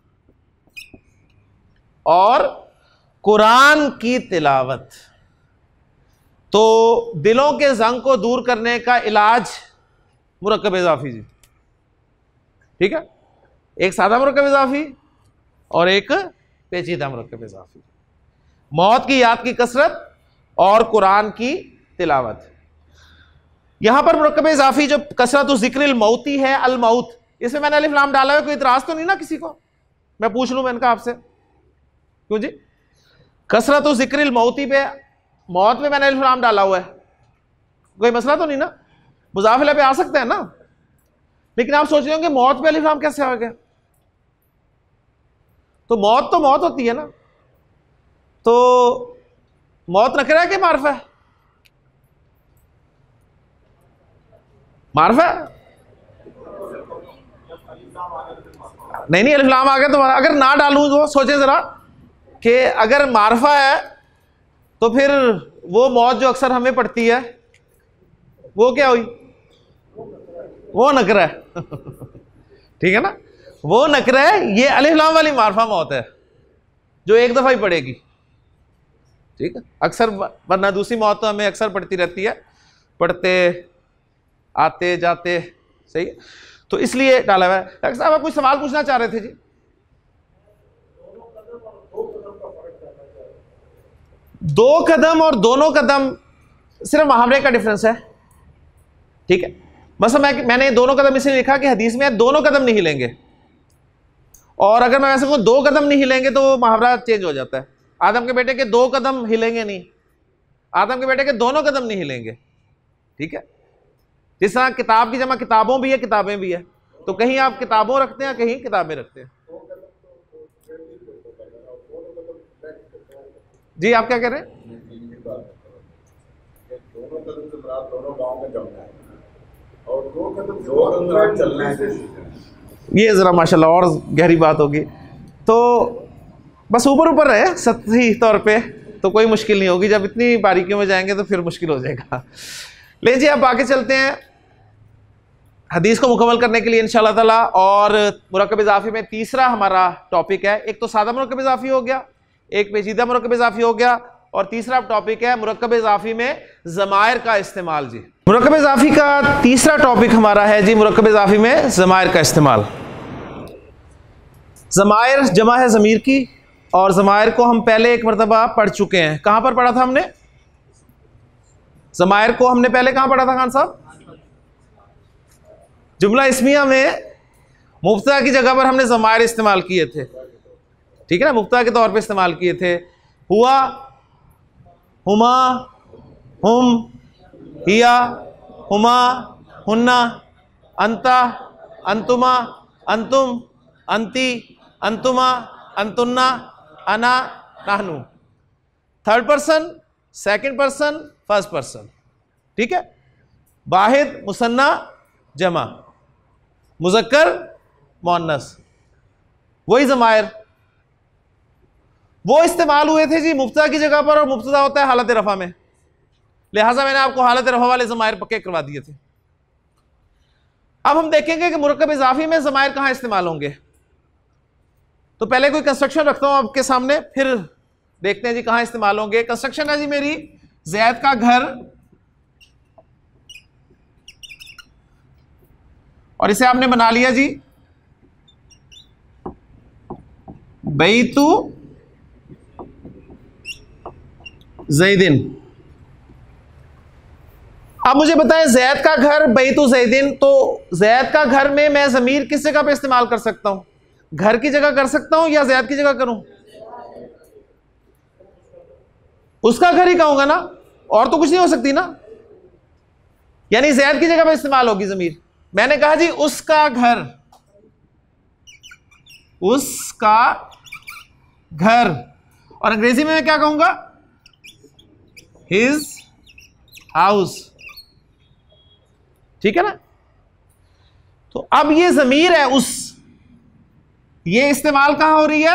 Speaker 1: और कुरान की तिलावत। तो दिलों के जंग को दूर करने का इलाज मुरक्कब इजाफी जी, ठीक है, एक सादा मुरक्कब इजाफी और एक पेचीदा मुरक्कब इजाफी। मौत की याद की कसरत और कुरान की तिलावत। यहां पर मुरक्कब इजाफी जो कसरत जिक्र मौती है, अल मौत, इसमें मैंने अलिफ लाम डाला है, कोई इतराज तो नहीं ना किसी को? मैं पूछ लूं मैंने कहा आपसे, क्यों जी? कसरत जिक्र मौती पे, मौत में मैंने अलिफ लाम डाला हुआ है, कोई मसला तो नहीं ना? मुजाफ इलैह पे आ सकता है ना? लेकिन आप सोच रहे होंगे मौत पे अलिफ लाम कैसे आ गया? तो मौत होती है ना, तो मौत नकरा है कि मारफा है? मारफा है? नहीं अलिफ लाम आ गया तो अगर ना डालूं तो सोचे जरा कि अगर मारफा है तो फिर वो मौत जो अक्सर हमें पड़ती है वो क्या हुई? वो नकरा है ठीक है ना, वो नकरा है। ये अलिफ लाम वाली मारफा मौत है जो एक दफा ही पड़ेगी, ठीक है। अक्सर वरना दूसरी मौत तो हमें अक्सर पड़ती रहती है, पढ़ते आते जाते, सही है, तो इसलिए डाला हुआ है। डॉक्टर साहब आप कुछ सवाल पूछना चाह रहे थे जी? दो कदम और दोनों कदम सिर्फ मुहावरे का डिफरेंस है, ठीक है। बस मैंने दोनों कदम इसलिए लिखा कि हदीस में दोनों कदम नहीं हिलेंगे, और अगर मैं वैसे कहूं दो कदम नहीं हिलेंगे तो मुहावरा चेंज हो जाता है। आदम के बेटे के दो कदम हिलेंगे नहीं, आदम के बेटे के दोनों कदम नहीं हिलेंगे, ठीक है। जिस तरह किताब की जमा किताबों भी है, किताबें भी है, तो कहीं आप किताबों रखते हैं, कहीं किताबें रखते हैं। जी आप क्या कह रहे हैं?
Speaker 2: दोनों कदम से दोनों गांव में जमना है और दो कदम चलना है,
Speaker 1: ये जरा माशाल्लाह और गहरी बात होगी। तो बस ऊपर ऊपर रहे सतही तौर पे तो कोई मुश्किल नहीं होगी, जब इतनी बारीकियों में जाएंगे तो फिर मुश्किल हो जाएगा। ले जी अब आगे चलते हैं हदीस को मुकम्मल करने के लिए इंशाअल्लाह ताला। और मुरक्कब इजाफी में तीसरा हमारा टॉपिक है, एक तो सादा मुरक्कब इजाफी हो गया, एक पेचीदा मुरक्कब इजाफी हो गया, और तीसरा टॉपिक है मुरक्कब इजाफी में ज़मायर का इस्तेमाल। जी मुरक्कब इजाफी का तीसरा टॉपिक हमारा है जी मुरक्कब इजाफी में ज़मायर का इस्तेमाल। ज़मायर जमा है ज़मीर की, और ज़मायर को हम पहले एक मरतबा पढ़ चुके हैं। कहां पर पढ़ा था हमने? ज़मायर को हमने पहले कहां पढ़ा था खान साहब? जुमला इस्मिया में, मुब्तदा की जगह पर हमने ज़मायर इस्तेमाल किए थे, ठीक है ना, मुब्तदा के तौर पे इस्तेमाल किए थे। हुआ, हुमा, हुम, हिया, हुमा, हुन्ना, अंता, अंतुमा, अंतुम, अंती, अंतुमा, अंतुन्ना, अना, नाहनु। Third person, second person, first person, ठीक है। वाहिद, मुसन्ना, जमा, मुज़क्कर, मुअन्नस, वही ज़मायर वो इस्तेमाल हुए थे जी मुब्तदा की जगह पर, और मुब्तदा होता है हालत रफ़ा में, लिहाजा मैंने आपको हालत रफ़ा वाले ज़मायर पक्के करवा दिए थे। अब हम देखेंगे कि मुरक्कब इज़ाफ़ी में ज़मायर कहां इस्तेमाल होंगे। तो पहले कोई कंस्ट्रक्शन रखता हूं आपके सामने, फिर देखते हैं जी कहां इस्तेमाल होंगे। कंस्ट्रक्शन है जी मेरी, ज़ैद का घर, और इसे आपने बना लिया जी बैतु ज़ैदिन। अब मुझे बताएं, ज़ैद का घर बैतु ज़ैदिन, तो ज़ैद का घर में मैं ज़मीर किस जगह पे इस्तेमाल कर सकता हूं? घर की जगह कर सकता हूं या ज़ैद की जगह करूं? उसका घर ही कहूंगा ना, और तो कुछ नहीं हो सकती ना, यानी ज़ैद की जगह पे इस्तेमाल होगी ज़मीर। मैंने कहा जी उसका घर, उसका घर, और अंग्रेजी में मैं क्या कहूंगा? हिज हाउस, ठीक है ना। तो अब ये ज़मीर है उस, ये इस्तेमाल कहां हो रही है?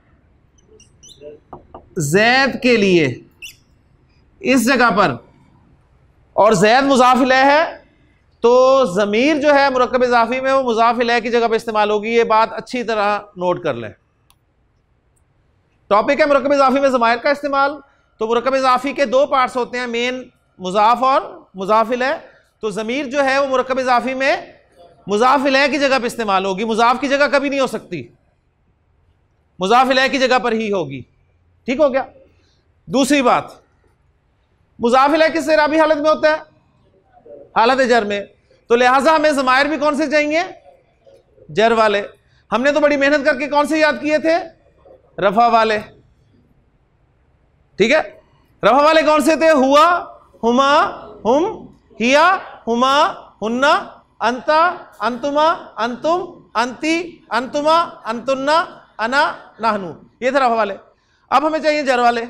Speaker 1: ज़ैद के लिए, इस जगह पर, और ज़ैद मुज़ाफ़ इलैह है, तो ज़मीर जो है मुरक्कब इज़ाफ़ी में वो मुज़ाफ़ इलैह की जगह पर इस्तेमाल होगी। ये बात अच्छी तरह नोट कर लें। टॉपिक है मुरक्कब इज़ाफ़ी में ज़मायर का इस्तेमाल। तो मुरक्कब इज़ाफ़ी के दो पार्ट्स होते हैं, मेन मुज़ाफ़ और मुज़ाफ़ इलैह। तो ज़मीर जो है वो मुरक्कब इज़ाफ़ी में मुज़ाफ़ इलैह की जगह पर इस्तेमाल होगी, मुज़ाफ़ की जगह कभी नहीं हो सकती, मुज़ाफ़ इलैह की जगह पर ही होगी, ठीक हो गया। दूसरी बात, मुज़ाफ़ इलैह किस इराबी हालत में होता है? हालत जर में। तो लिहाजा हमें ज़मायर भी कौन से चाहिए? जर वाले। हमने तो बड़ी मेहनत करके कौन से याद किए थे? रफ़ा वाले, ठीक है। रफ़ा वाले कौन से थे? हुआ, हुमा, हुम, हिया, हुमा, हुन्ना, अंता, अंतुमा, अंतुम, अंती, अंतुमा, अंतुन्ना, अना, नाहनु, ये थे रफ़ा वाले। अब हमें चाहिए जर वाले।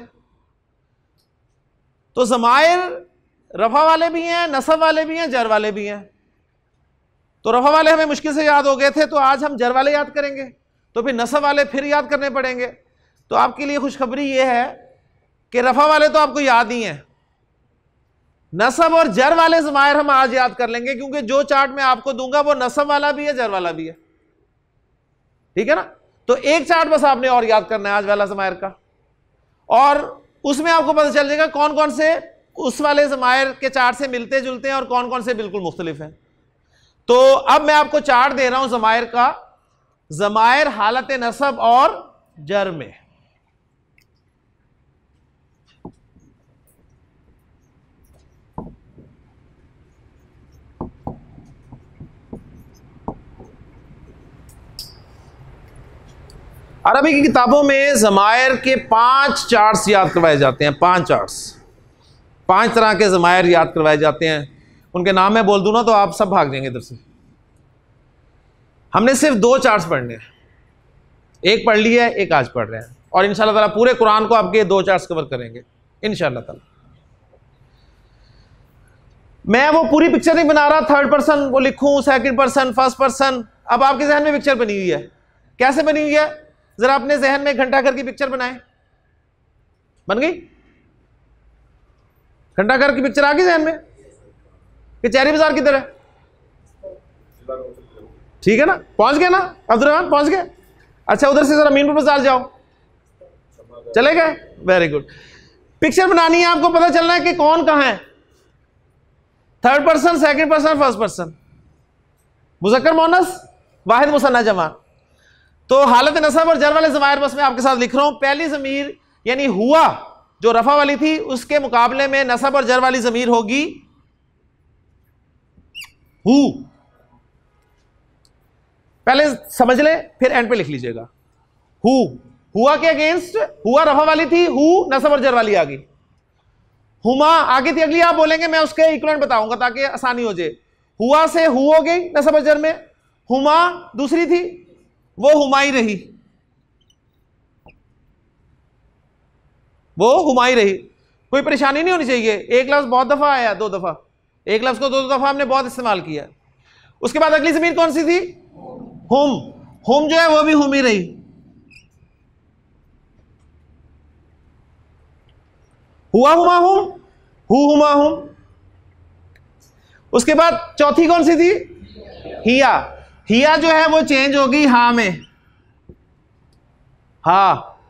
Speaker 1: तो ज़मायर रफ़ा वाले भी हैं, नसब वाले भी हैं, जर वाले भी हैं। तो रफ़ा वाले हमें मुश्किल से याद हो गए थे, तो आज हम जर वाले याद करेंगे, तो फिर नसब वाले फिर याद करने पड़ेंगे। तो आपके लिए खुशखबरी यह है कि रफ़ा वाले तो आपको याद ही हैं, नसब और जर वाले ज़मायर हम आज याद कर लेंगे, क्योंकि जो चार्ट मैं आपको दूंगा वो नसब वाला भी है, जर वाला भी है, ठीक है ना। तो एक चार्ट बस आपने और याद करना है आज वाला ज़मायर का, और उसमें आपको पता चल जाएगा कौन कौन से उस वाले ज़मायर के चार्ट से मिलते जुलते हैं और कौन कौन से बिल्कुल मुख्तलिफ हैं। तो अब मैं आपको चार्ट दे रहा हूं ज़मायर का, ज़मायर हालत नसब और जर में। अरबी की किताबों में ज़मायर के 5 चार्ट्स याद करवाए जाते हैं, 5 चार्ट्स, 5 तरह के ज़मायर याद करवाए जाते हैं। उनके नाम मैं बोल दूं ना तो आप सब भाग जाएंगे इधर से। हमने सिर्फ 2 चार्ट्स पढ़ने हैं, एक पढ़ लिया है, एक आज पढ़ रहे हैं, और इंशाल्लाह ताला पूरे कुरान को आपके 2 चार्ट्स कवर करेंगे इंशाल्लाह ताला। मैं वो पूरी पिक्चर नहीं बना रहा, थर्ड पर्सन वो लिखूं, सेकंड पर्सन, फर्स्ट पर्सन। अब आपके जहन में पिक्चर बनी हुई है, कैसे बनी हुई है? जरा अपने जहन में घंटा घर की पिक्चर बनाएं। बन गई? घंटा घर की पिक्चर आ गई जहन में? कचहरी बाजार किधर है? ठीक है ना, पहुंच गए ना अब्दुर्रहमान, पहुंच गए। अच्छा, उधर से जरा मीनपुर बाजार जाओ, चले गए, वेरी गुड। पिक्चर बनानी है, आपको पता चलना है कि कौन कहां है, third person, second person, first person, मुज़क्कर मुअन्नस, वाहिद मुसन्ना जमा। तो हालत नसब और जर वाले ज़मायर बस मैं आपके साथ लिख रहा हूं। पहली ज़मीर यानी हुआ जो रफ़ा वाली थी, उसके मुकाबले में नसब और जर वाली ज़मीर होगी हु। पहले समझ ले, फिर एंड पे लिख लीजिएगा। हु, हुआ के अगेंस्ट, हुआ रफा वाली थी, हु नसब और जर वाली आ गई। हुमा आगे थी, अगली आप बोलेंगे, मैं उसके इक्विवेलेंट बताऊंगा ताकि आसानी हो जाए। हुआ से हु हो गई नसब और जर में, हुमा दूसरी थी, वो हुमाई रही, वो हुमाई रही। कोई परेशानी नहीं होनी चाहिए। एक लफ्ज बहुत दफा आया, 2 दफा, एक लफ्ज को 2 दफा हमने बहुत इस्तेमाल किया। उसके बाद अगली ज़मीर कौन सी थी? हुम। हुम जो है वो भी हुम ही रही। हुआ हुमा हुम, हु हुमा हुम। उसके बाद चौथी कौन सी थी? हिया। हिया जो है वो चेंज हो गई हा में, हा।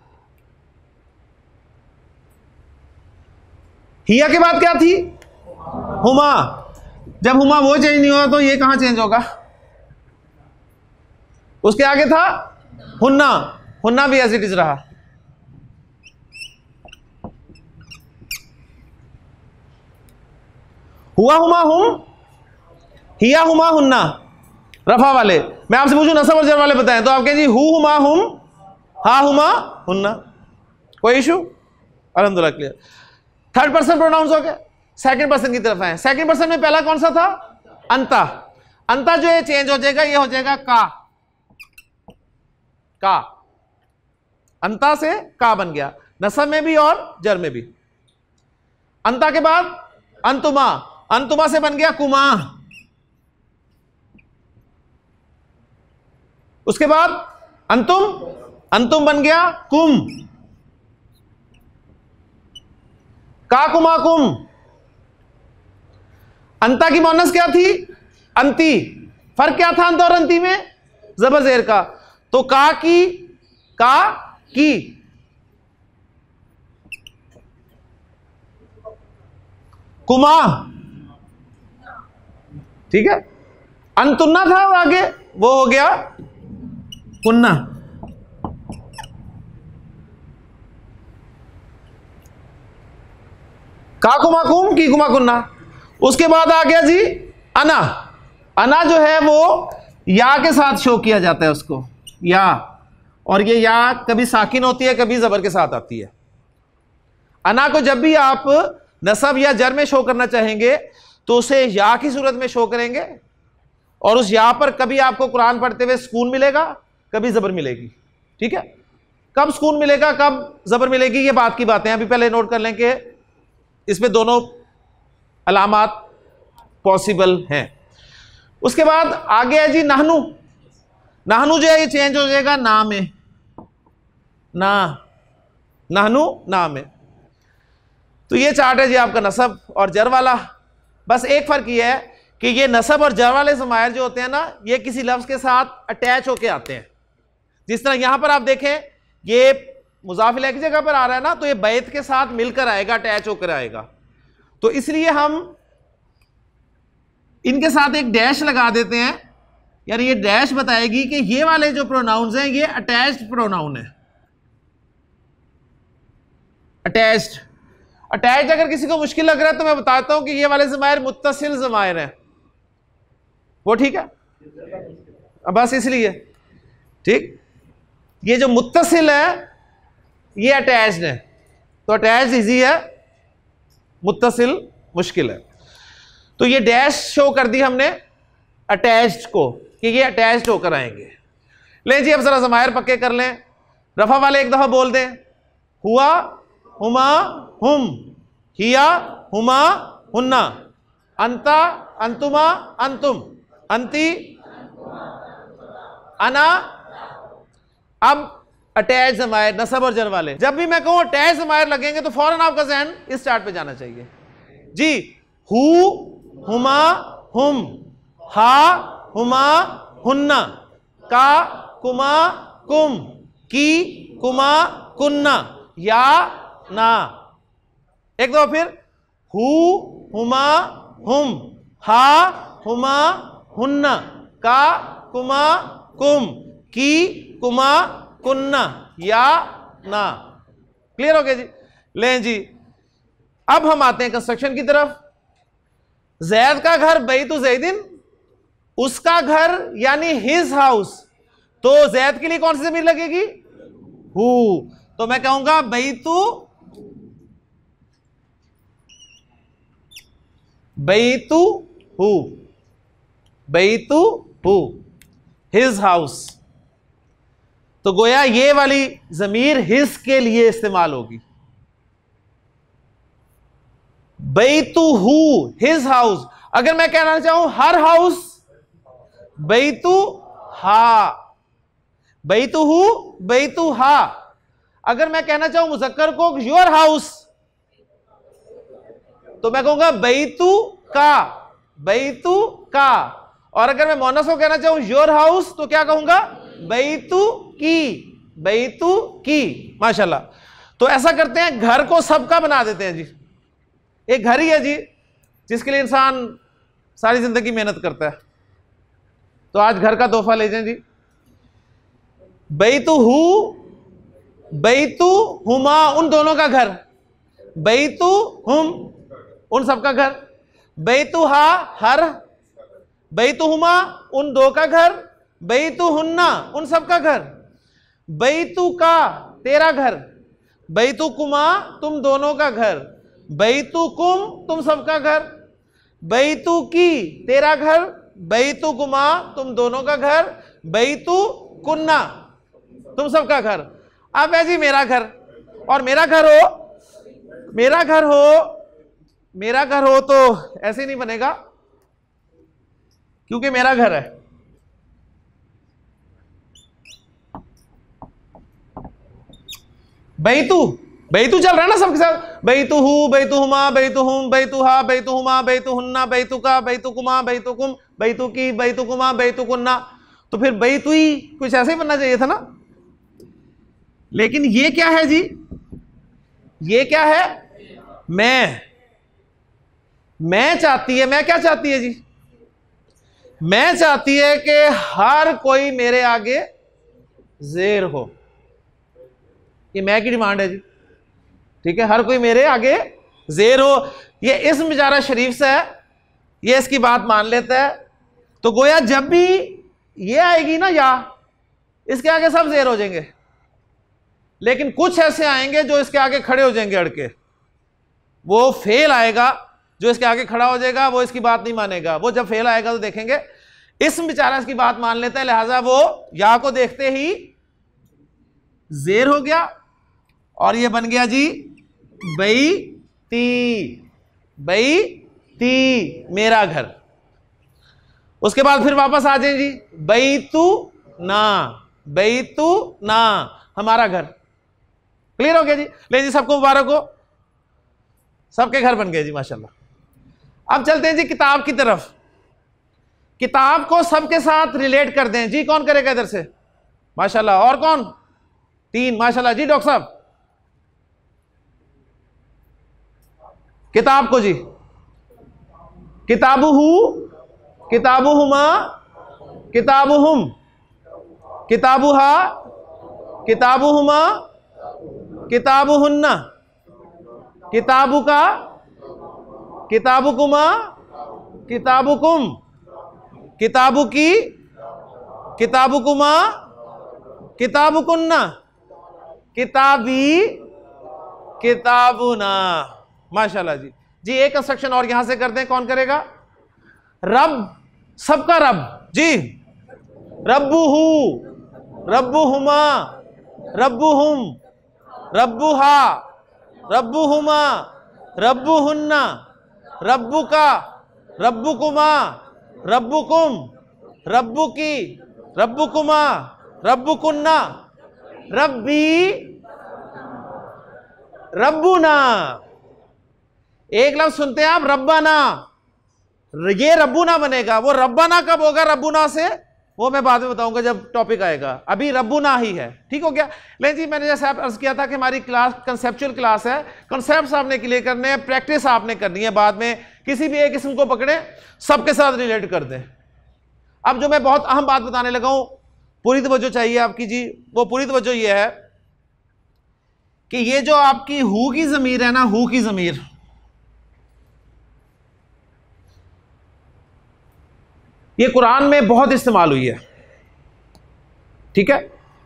Speaker 1: हिया के बाद क्या थी? हुमा। जब हुमा वो चेंज नहीं हुआ तो ये कहां चेंज होगा? उसके आगे था हुन्ना, हुन्ना भी एज इट इज रहा। हुआ हुमा हुम, हिया हुमा हुन्ना, रफा वाले। मैं आपसे पूछूं नसब और जर वाले बताएं तो आप कहें जी हु हुमा हुम, हा हुमा हुन्ना। कोई इशू? अल्हम्दुलिल्लाह क्लियर। थर्ड पर्सन प्रोनाउंस हो गया। सेकंड पर्सन की तरफ आए। सेकंड पर्सन में पहला कौन सा था? अंता। अंता जो है चेंज हो जाएगा, ये हो जाएगा का। का, अंता से का बन गया, नसब में भी और जर में भी। अंता के बाद अंतुमा, अंतुमा से बन गया कुमा। उसके बाद अंतुम, अंतुम बन गया कुम। का कुमा कुम। अंता की मोनस क्या थी? अंती। फर्क क्या था अंत और अंती में? जबर जेर का। तो का की, का की। कुमा, ठीक है। अंतुन्ना था और आगे वो हो गया कुन्ना। का कुमा कुम, की कुमा कुन्ना। उसके बाद आ गया जी अना। अना जो है वो या के साथ शो किया जाता है उसको, या। और ये या कभी साकिन होती है, कभी जबर के साथ आती है। अना को जब भी आप नसब या जर में शो करना चाहेंगे तो उसे या की सूरत में शो करेंगे, और उस या पर कभी आपको कुरान पढ़ते हुए सुकून मिलेगा, कभी जबर मिलेगी। ठीक है, कब सुकून मिलेगा कब जबर मिलेगी ये बात की बातें अभी पहले नोट कर लें कि इसमें दोनों अलामात पॉसिबल हैं। उसके बाद आगे है जी नहनु। नहनु जो है ये चेंज हो जाएगा ना में, ना, नहनु ना में। तो ये चार्ट है जी आपका नसब और जर वाला। बस एक फर्क ये है कि ये नसब और जर वाले ज़मायर जो होते हैं ना, ये किसी लफ्ज़ के साथ अटैच होके आते हैं। जिस तरह यहां पर आप देखें ये मुज़ाफ इलैह की जगह पर आ रहा है ना, तो ये बैत के साथ मिलकर आएगा, अटैच होकर आएगा। तो इसलिए हम इनके साथ एक डैश लगा देते हैं, यानी ये डैश बताएगी कि ये वाले जो प्रोनाउंस हैं ये अटैच्ड प्रोनाउन है। अटैच्ड, अटैच्ड अगर किसी को मुश्किल लग रहा है तो मैं बताता हूं कि ये वाले ज़मायर मुत्तसिल ज़मायर हैं, वो ठीक है। बस इसलिए ठीक, ये जो मुत्तसिल है ये अटैच्ड है, तो अटैच्ड इजी है, मुत्तसिल मुश्किल है। तो ये डैश शो कर दी हमने अटैच्ड को कि ये अटैच्ड होकर आएंगे। लें जी अब जरा ज़मायर पक्के कर लें। रफा वाले एक दफा बोल दें, हुआ हुमा हुम, हिया हुमा हुन्ना, अंता अंतुमा अंतुम, अंती अना। अब अटैच ज़मायर नसब और जर वाले, जब भी मैं कहूं अटैच ज़मायर लगेंगे तो फौरन आपका ज़हन इस चार्ट पे जाना चाहिए जी। हु हुमा हुम, हा हुमा हुन्ना, का कुमा कुम, की कुमा कुन्ना, या ना। एक दो फिर, हु हुमा हुम, हा हुमा हुन्ना, का कुमा कुम, की कुमा कुन्ना, या ना। क्लियर हो गया जी? लें जी अब हम आते हैं कंस्ट्रक्शन की तरफ। जैद का घर बैतु ज़ैदिन उसका घर यानी हिज हाउस, तो जैद के लिए कौन सी जमीर लगेगी? हु। तो मैं कहूंगा बैतु हु, बैतु हु, हिज हाउस। तो गोया ये वाली जमीर हिज के लिए इस्तेमाल होगी। बैतु हु, हिज हाउस। अगर मैं कहना चाहूं हर हाउस, बैतु हा, बैतु हु, बैतु हा। अगर मैं कहना चाहूं मुजक्कर को योर हाउस, तो मैं कहूंगा बैतु का, बैतु का। और अगर मैं मोनस को कहना चाहूं योर हाउस, तो क्या कहूंगा? बैतु की, बैतु की। माशाल्लाह। तो ऐसा करते हैं, घर को सबका बना देते हैं जी। एक घर ही है जी जिसके लिए इंसान सारी जिंदगी मेहनत करता है, तो आज घर का तोहफा ले जाएं जी। बैतु हु, बैतु हुमा, उन दोनों का घर। बैतु हुम, उन सबका घर। बैतु हा, हर। बैतु हुमा, उन दो का घर। बैतु हुन्ना, उन सबका घर। बैतु का, तेरा घर। बैतु कुमा, तुम दोनों का घर। बैतु कुम, तुम सबका घर। बैतु की, तेरा घर। बैतु कुमा, तुम दोनों का घर। बैतु कुन्ना, तुम सबका घर। अब है जी मेरा घर, और मेरा घर हो, मेरा घर हो, मेरा घर हो तो ऐसे नहीं बनेगा, क्योंकि मेरा घर है। बैतु, बैतु चल रहा है ना सबके साथ। बैतु हु, बैतु हुमा, बैतु हुम, बैतु हा, बैतु हुमा, बैतु हुन्ना, बैतु का, बैतु कुमा, बैतु कुम, बैतु की, बैतु कुमा, बैतु कुन्ना। तो फिर बैतुई कुछ ऐसे ही बनना चाहिए था ना। लेकिन ये क्या है जी? ये क्या है? मैं चाहती है, मैं क्या चाहती है जी? मैं चाहती है कि हर कोई मेरे आगे जेर हो। ये मैं की डिमांड है जी, ठीक है। हर कोई मेरे आगे जेर हो। ये इसम बेचारा शरीफ से है, ये इसकी बात मान लेता है। तो गोया जब भी ये आएगी ना या, इसके आगे सब जेर हो जाएंगे। लेकिन कुछ ऐसे आएंगे जो इसके आगे खड़े हो जाएंगे अड़के। वो फेल आएगा जो इसके आगे खड़ा हो जाएगा, वो इसकी बात नहीं मानेगा। वो जब फेल आएगा तो देखेंगे इसम बेचारा इसकी बात मान लेता है, लिहाजा वो या को देखते ही जेर हो गया, और ये बन गया जी बैती, बैती, मेरा घर। उसके बाद फिर वापस आ जाए जी, बैतु ना, बैतु ना, हमारा घर। क्लियर हो गया जी? ले जी, सबको मुबारक हो, सबके घर बन गए जी माशाल्लाह। अब चलते हैं जी किताब की तरफ। किताब को सबके साथ रिलेट कर दें जी। कौन करेगा इधर से? माशाल्लाह। और कौन? 3 माशाल्लाह जी। डॉक्टर साहब किताब को जी, किताबुहु, किताबुहुमा, किताबुहुम, किताबुहा, किताबुहुमा, किताबुहुन्ना, किताबुका, किताबुकुमा, किताबुकुम, किताबुकी, किताबुकुमा, किताबुकुन्ना, किताबी, किताबुना। माशाल्लाह जी। जी एक कंस्ट्रक्शन और यहां से कर दें, कौन करेगा? रब, सबका रब जी। रब्बुहु, रब्बुहुमा, रब्बुहुम, रब्बुहा, रब्बुहुमा, रब्बुहुन्ना, रब्बुका, रब्बुकुमा, रब्बुकुम, रब्बुकी, रब्बुकुमा, रब्बुकुन्ना, रब्बी, रब्बुना। एक लफ्ज सुनते हैं आप, रब्बाना। ये रब्बुना बनेगा। वो रब्बाना कब होगा रब्बुना से, वो मैं बाद में बताऊंगा जब टॉपिक आएगा। अभी रब्बुना ही है। ठीक हो गया? लेकिन जी मैंने जैसे अर्ज किया था कि हमारी क्लास कंसेप्चुअल क्लास है। कॉन्सेप्ट्स आपने क्लियर करने हैं, प्रैक्टिस आपने करनी है। बाद में किसी भी एक किस्म को पकड़े, सबके साथ रिलेट कर दें। अब जो मैं बहुत अहम बात बताने लगा हूं, पूरी तवज्जो चाहिए आपकी जी। वो पूरी तवज्जो ये है कि ये जो आपकी हु की ज़मीर है ना, हु की ज़मीर, ये कुरान में बहुत इस्तेमाल हुई है, ठीक है।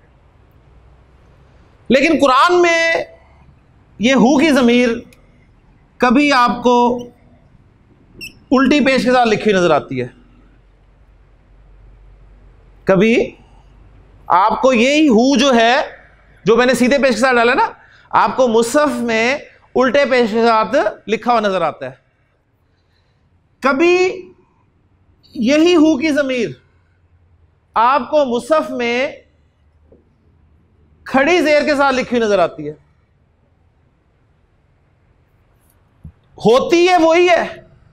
Speaker 1: लेकिन कुरान में ये हु की ज़मीर कभी आपको उल्टी पेश के साथ लिखी नजर आती है, कभी आपको यही हु जो है, जो मैंने सीधे पेश के साथ डाला ना, आपको मुसहफ में उल्टे पेश के साथ लिखा हुआ नजर आता है। कभी यही हु की ज़मीर आपको मुसहफ में खड़ी जेर के साथ लिखी नजर आती है। होती है वही है,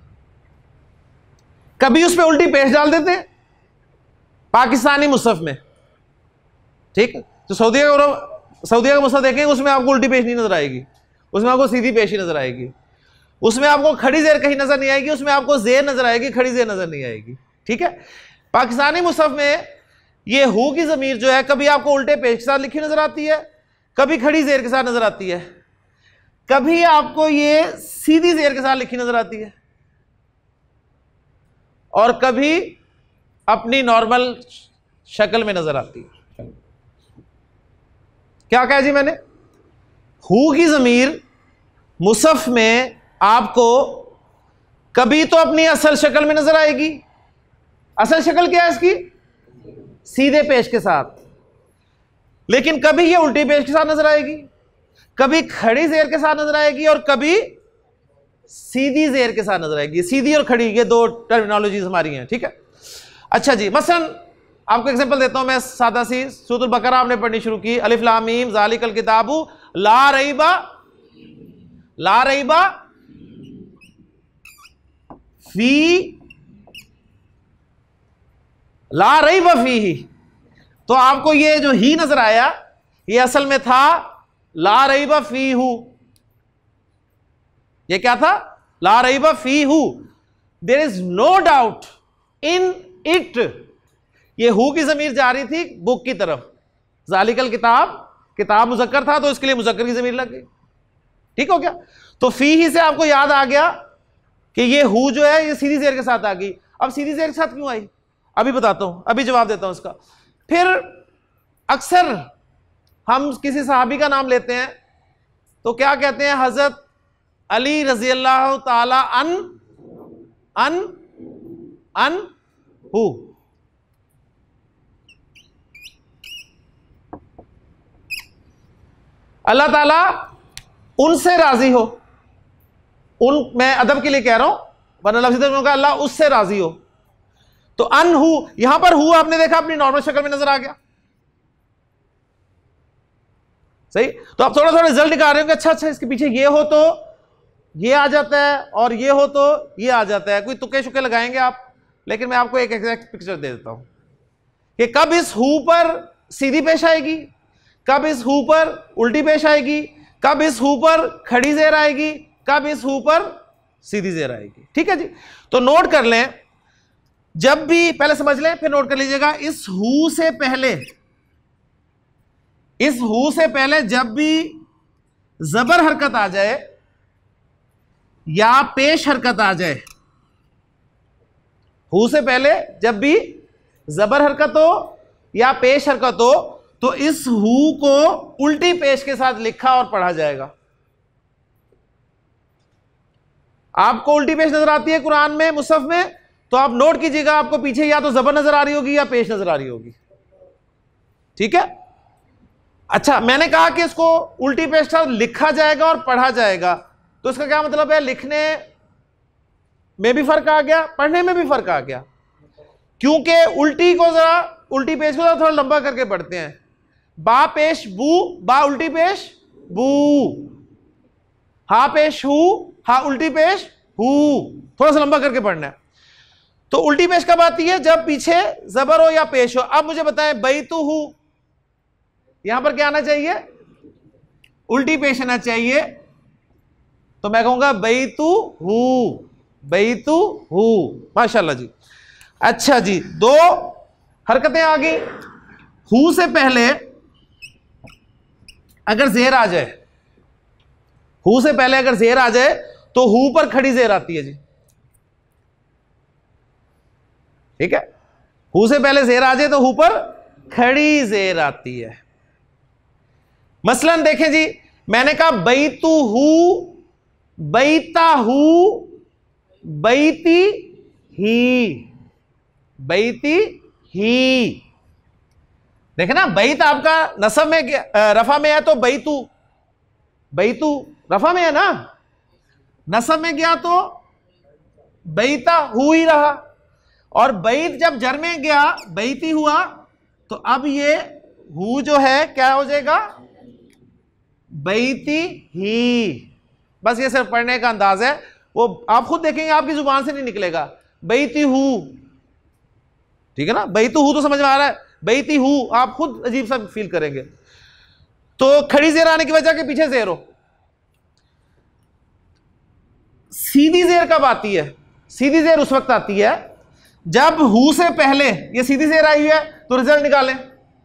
Speaker 1: कभी उस पर उल्टी पेश डाल देते हैं पाकिस्तानी मुसहफ में, ठीक। तो सऊदीया का मुसहफ देखेंगे, उसमें आपको उल्टी पेश नहीं नजर आएगी, उसमें आपको सीधी पेश ही नजर आएगी, उसमें आपको खड़ी जेर कहीं नजर नहीं आएगी, उसमें आपको जेर नजर आएगी, खड़ी जेर नजर नहीं आएगी, ठीक है। पाकिस्तानी मुसहफ में ये हु की ज़मीर जो है कभी आपको उल्टे पेश के साथ लिखी नजर आती है, कभी खड़ी जेर के साथ नजर आती है, कभी आपको ये सीधी जेर के साथ लिखी नजर आती है, और कभी अपनी नॉर्मल शक्ल में नजर आती है। क्या कहा जी मैंने? हु की ज़मीर मुसहफ में आपको कभी तो अपनी असल शक्ल में नजर आएगी। असल शक्ल क्या है इसकी? सीधे पेश के साथ। लेकिन कभी ये उल्टी पेश के साथ नजर आएगी, कभी खड़ी जेर के साथ नजर आएगी, और कभी सीधी जेर के साथ नजर आएगी। सीधी और खड़ी, ये दो टर्मिनोलॉजीज हमारी हैं, ठीक है। अच्छा जी, मसलन आपको एग्जांपल देता हूं मैं, सादा सी सूरह बकरा आपने पढ़नी शुरू की, अलिफ लाम मीम ज़ालिकल किताबु ला रईबा फी, ला रईबा फीही। तो आपको ये जो ही नजर आया, ये असल में था ला रईबा फीहू। ये क्या था? ला रईबा फीहू, there is no doubt in it. ये हु की ज़मीर जा रही थी बुक की तरफ, ज़ालिकल किताब, किताब मुज़क्कर था तो इसके लिए मुज़क्कर की ज़मीर लग गई, ठीक हो गया। तो फीही से आपको याद आ गया कि ये हु जो है ये सीधी जेर के साथ आ गई। अब सीधी जेर के साथ क्यों आई, अभी बताता हूं, अभी जवाब देता हूं इसका। फिर अक्सर हम किसी सहाबी का नाम लेते हैं तो क्या कहते हैं? हजरत अली रजी अल्लाह ताला अन हु। अल्लाह ताला उनसे राजी हो, मैं अदब के लिए कह रहा हूं, वरना लफ्ज़ में होगा अल्लाह उससे राजी हो। तो अन हु, यहां पर हु आपने देखा अपनी नॉर्मल शक्ल में नजर आ गया, सही। तो आप थोड़ा थोड़ा रिजल्ट निकाल रहे हो कि अच्छा इसके पीछे ये हो तो ये आ जाता है, और ये हो तो ये आ जाता है। कोई तुक्के शुक्के लगाएंगे आप, लेकिन मैं आपको एक एग्जैक्ट पिक्चर दे देता हूं कि कब इस हु पर सीधी पेश आएगी, कब इस हु पर उल्टी पेश आएगी, कब इस हु पर खड़ी जेर आएगी, कब इस हु पर सीधी जेर आएगी, ठीक है जी। तो नोट कर लें, जब भी, पहले समझ लें फिर नोट कर लीजिएगा, इस हु से पहले जब भी जबर हरकत आ जाए या पेश हरकत आ जाए, हु से पहले जब भी जबर हरकत हो या पेश हरकत हो, तो इस हु को उल्टी पेश के साथ लिखा और पढ़ा जाएगा। आपको उल्टी पेश नजर आती है कुरान में, मुसहफ में, तो आप नोट कीजिएगा, आपको पीछे या तो जबर नजर आ रही होगी या पेश नजर आ रही होगी, ठीक है। अच्छा, मैंने कहा कि इसको उल्टी पेश के साथ लिखा जाएगा और पढ़ा जाएगा, तो इसका क्या मतलब है? लिखने में भी फर्क आ गया, पढ़ने में भी फर्क आ गया, क्योंकि उल्टी पेश को थोड़ा लंबा करके पढ़ते हैं। बा पेश बू, बा उल्टी पेश बू, हा पेश हु, हा उल्टी पेश हु, थोड़ा सा लंबा करके पढ़ना है। तो उल्टी पेश कब आती है? जब पीछे जबर हो या पेश हो। अब मुझे बताएं, बैतु हु, यहां पर क्या आना चाहिए? उल्टी पेश आना चाहिए, तो मैं कहूंगा बैतु हु, बैतु हु। माशाल्लाह जी। अच्छा जी, दो हरकतें आ गई। हु से पहले अगर जेर आ जाए, हु से पहले अगर जेर आ जाए तो हु पर खड़ी जेर आती है जी, ठीक है, हु से पहले जेर आ जाए तो हु पर खड़ी जेर आती है। मसलन देखें जी, मैंने कहा बैतु हु, बैता हु, बैती ही, बैती ही। देखे ना, बैत आपका नसब में रफा में है तो बैतु, बैतु रफा में है ना, नसब में गया तो बैता हु ही रहा। और बैत जब जर में गया बैती हुआ तो अब ये हु जो है क्या हो जाएगा, बैती ही। बस ये सिर्फ पढ़ने का अंदाज है, वो आप खुद देखेंगे आपकी जुबान से नहीं निकलेगा, बैती हु, ठीक है ना। बैतु हु तो समझ में आ रहा है, बैती हु आप खुद अजीब सा फील करेंगे। तो खड़ी जेर आने की वजह के पीछे जेर हो। सीधी जेर कब आती है? सीधी जेर उस वक्त आती है जब हु से पहले ये सीधी जेर आई है, तो रिजल्ट निकालें,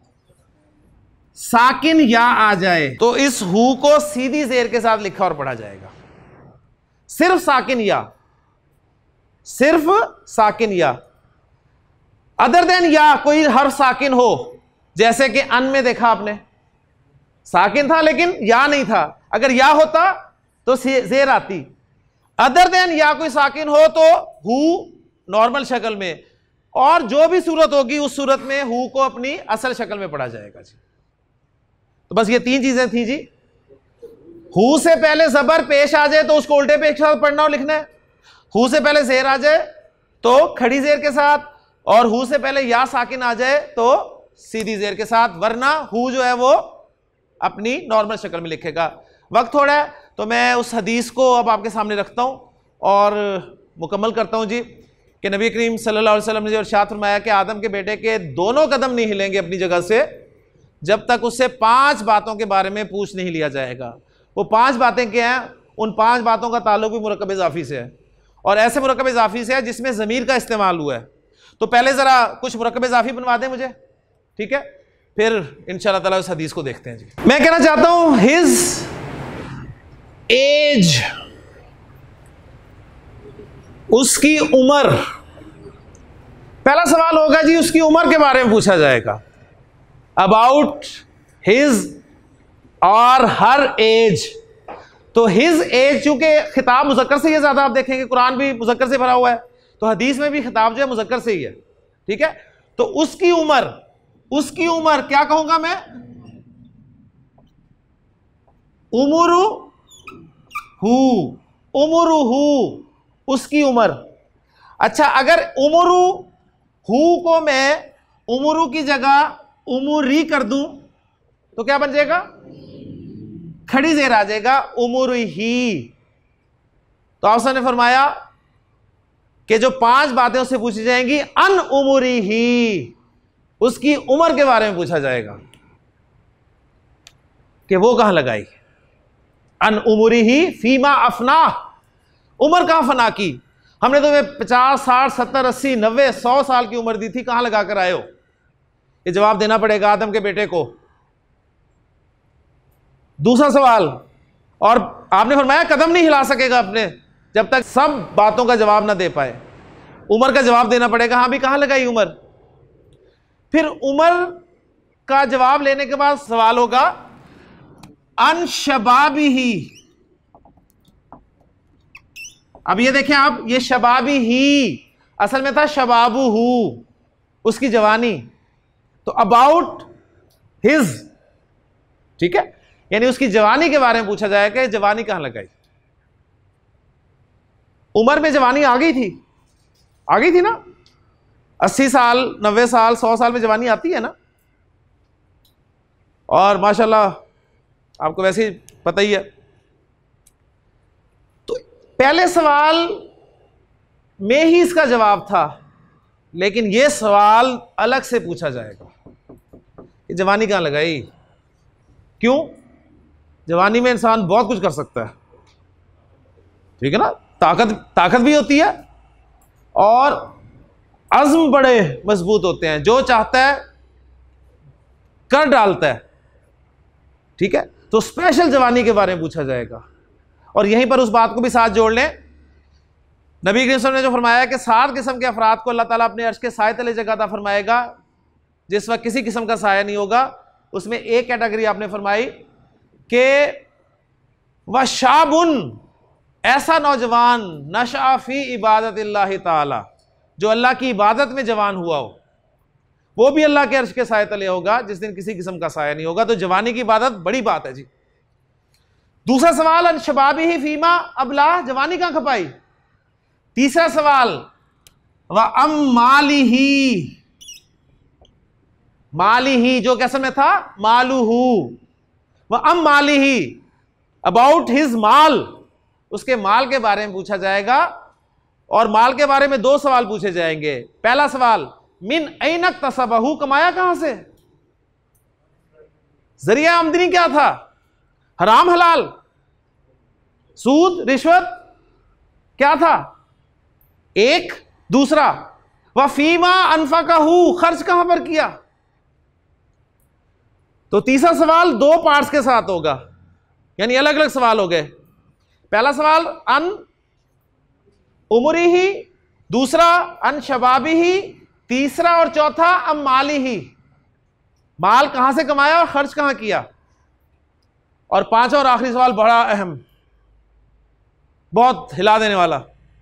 Speaker 1: साकिन या आ जाए तो इस हु को सीधी जेर के साथ लिखा और पढ़ा जाएगा। सिर्फ साकिन या, सिर्फ साकिन या। अदर देन या कोई हर्फ साकिन हो, जैसे कि अन में देखा आपने साकिन था लेकिन या नहीं था, अगर या होता तो जेर आती। अदर देन या कोई साकिन हो तो हु नॉर्मल शक्ल में, और जो भी सूरत होगी उस सूरत में हु को अपनी असल शक्ल में पढ़ा जाएगा जी। तो बस ये तीन चीजें थी जी। हु से पहले जबर पेश आ जाए तो उसको उल्टे पे एक साथ पढ़ना और लिखना है। हु से पहले जेर आ जाए तो खड़ी जेर के साथ, और हु से पहले या साकिन आ जाए तो सीधी जेर के साथ, वरना हु जो है वो अपनी नॉर्मल शक्ल में लिखेगा। वक्त थोड़ा है तो मैं उस हदीस को अब आपके सामने रखता हूं और मुकम्मल करता हूं जी, कि नबी करीम सल्लल्लाहु अलैहि वसल्लम ने जो इरशाद फरमाया कि आदम के बेटे के दोनों कदम नहीं हिलेंगे अपनी जगह से जब तक उससे 5 बातों के बारे में पूछ नहीं लिया जाएगा। वो 5 बातें क्या हैं? उन 5 बातों का ताल्लुक भी मुरक्कब इज़ाफ़ी से है, और ऐसे मुरक्कब इज़ाफ़ी से है जिसमें ज़मीर का इस्तेमाल हुआ है। तो पहले ज़रा कुछ मुरक्कब इज़ाफ़ी बनवा दें मुझे, ठीक है, फिर इंशाअल्लाह ताला उस हदीस को देखते हैं जी। मैं कहना चाहता हूँ हिज एज, उसकी उम्र। पहला सवाल होगा जी उसकी उम्र के बारे में पूछा जाएगा, अबाउट हिज और हर एज। तो हिज एज, चूंकि खिताब मुज़क्कर से ही ज्यादा, आप देखेंगे कुरान भी मुज़क्कर से भरा हुआ है, तो हदीस में भी खिताब जो है मुज़क्कर से ही है, ठीक है। तो उसकी उम्र, उसकी उम्र क्या कहूंगा मैं, उमरु हु, उमरु हु, उसकी उम्र। अच्छा, अगर उमरु हु को मैं उमरु की जगह उमरी कर दूं तो क्या बन जाएगा, खड़ी जेर आ जाएगा, उमर ही। तो आप ने फरमाया कि जो 5 बातें उससे पूछी जाएंगी, अन उमरी ही, उसकी उम्र के बारे में पूछा जाएगा कि वो कहां लगाई, अन उमरी ही फीमा अफना, उम्र कहां फना की, हमने तुम्हें 50, 60, 70, 80, 90, 100 साल की उम्र दी थी, कहां लगा कर आए हो? ये जवाब देना पड़ेगा आदम के बेटे को। दूसरा सवाल, और आपने फरमाया कदम नहीं हिला सकेगा अपने जब तक सब बातों का जवाब ना दे पाए, उम्र का जवाब देना पड़ेगा। हाँ भी, कहां लगाई उम्र? फिर उम्र का जवाब लेने के बाद सवाल होगा अन शबाबी ही। अब ये देखें आप, ये शबाबी ही असल में था शबाबू हु, उसकी जवानी। तो अबाउट हिज, ठीक है, यानी उसकी जवानी के बारे में पूछा जाएगा, जवानी कहां लगाई। उम्र में जवानी आ गई थी, आ गई थी ना, 80 साल, 90 साल, 100 साल में जवानी आती है ना। और माशाल्लाह आपको वैसे ही पता ही है। तो पहले सवाल में ही इसका जवाब था, लेकिन यह सवाल अलग से पूछा जाएगा कि जवानी कहां लगाई। क्यों? जवानी में इंसान बहुत कुछ कर सकता है, ठीक है ना, ताकत भी होती है और अज़्म बड़े मजबूत होते हैं, जो चाहता है कर डालता है, ठीक है। तो स्पेशल जवानी के बारे में पूछा जाएगा। और यहीं पर उस बात को भी साथ जोड़ लें नबी करीम सल्लल्लाहु अलैहि वसल्लम ने जो फरमाया कि 7 किस्म के अफराद को अल्लाह ताला अपने अर्श के साए तले जगह अता फरमाएगा जिस वक्त किसी किस्म का साया नहीं होगा। उसमें एक कैटेगरी आपने फरमाई कि वशाबुन, ऐसा नौजवान नशा फी इबादतिल्लाह ताला, जो अल्लाह की इबादत में जवान हुआ हो, वो भी अल्लाह के अर्श के साए तले होगा जिस दिन किसी किस्म का साया नहीं होगा। तो जवानी की इबादत बड़ी बात है जी। दूसरा सवाल अन शबाबी ही फीमा अबला, जवानी कहां खपाई। तीसरा सवाल व अम माली ही, माली ही जो कैसे में था मालूहू, व अम माली ही, अबाउट हिज माल, उसके माल के बारे में पूछा जाएगा। और माल के बारे में 2 सवाल पूछे जाएंगे। पहला सवाल मिन ऐनक तसबहू, कमाया कहां से, जरिया आमदनी क्या था, हराम हलाल, सूद रिश्वत क्या था, एक। दूसरा वफीमा अनफकहू, खर्च कहां पर किया। तो तीसरा सवाल 2 पार्ट्स के साथ होगा, यानी अलग अलग सवाल हो गए। पहला सवाल अन उमरी ही, दूसरा अन शबाबी ही, तीसरा और चौथा अम माली ही, माल कहां से कमाया और खर्च कहां किया। और पांचवा और आखिरी सवाल बड़ा अहम, बहुत हिला देने वाला,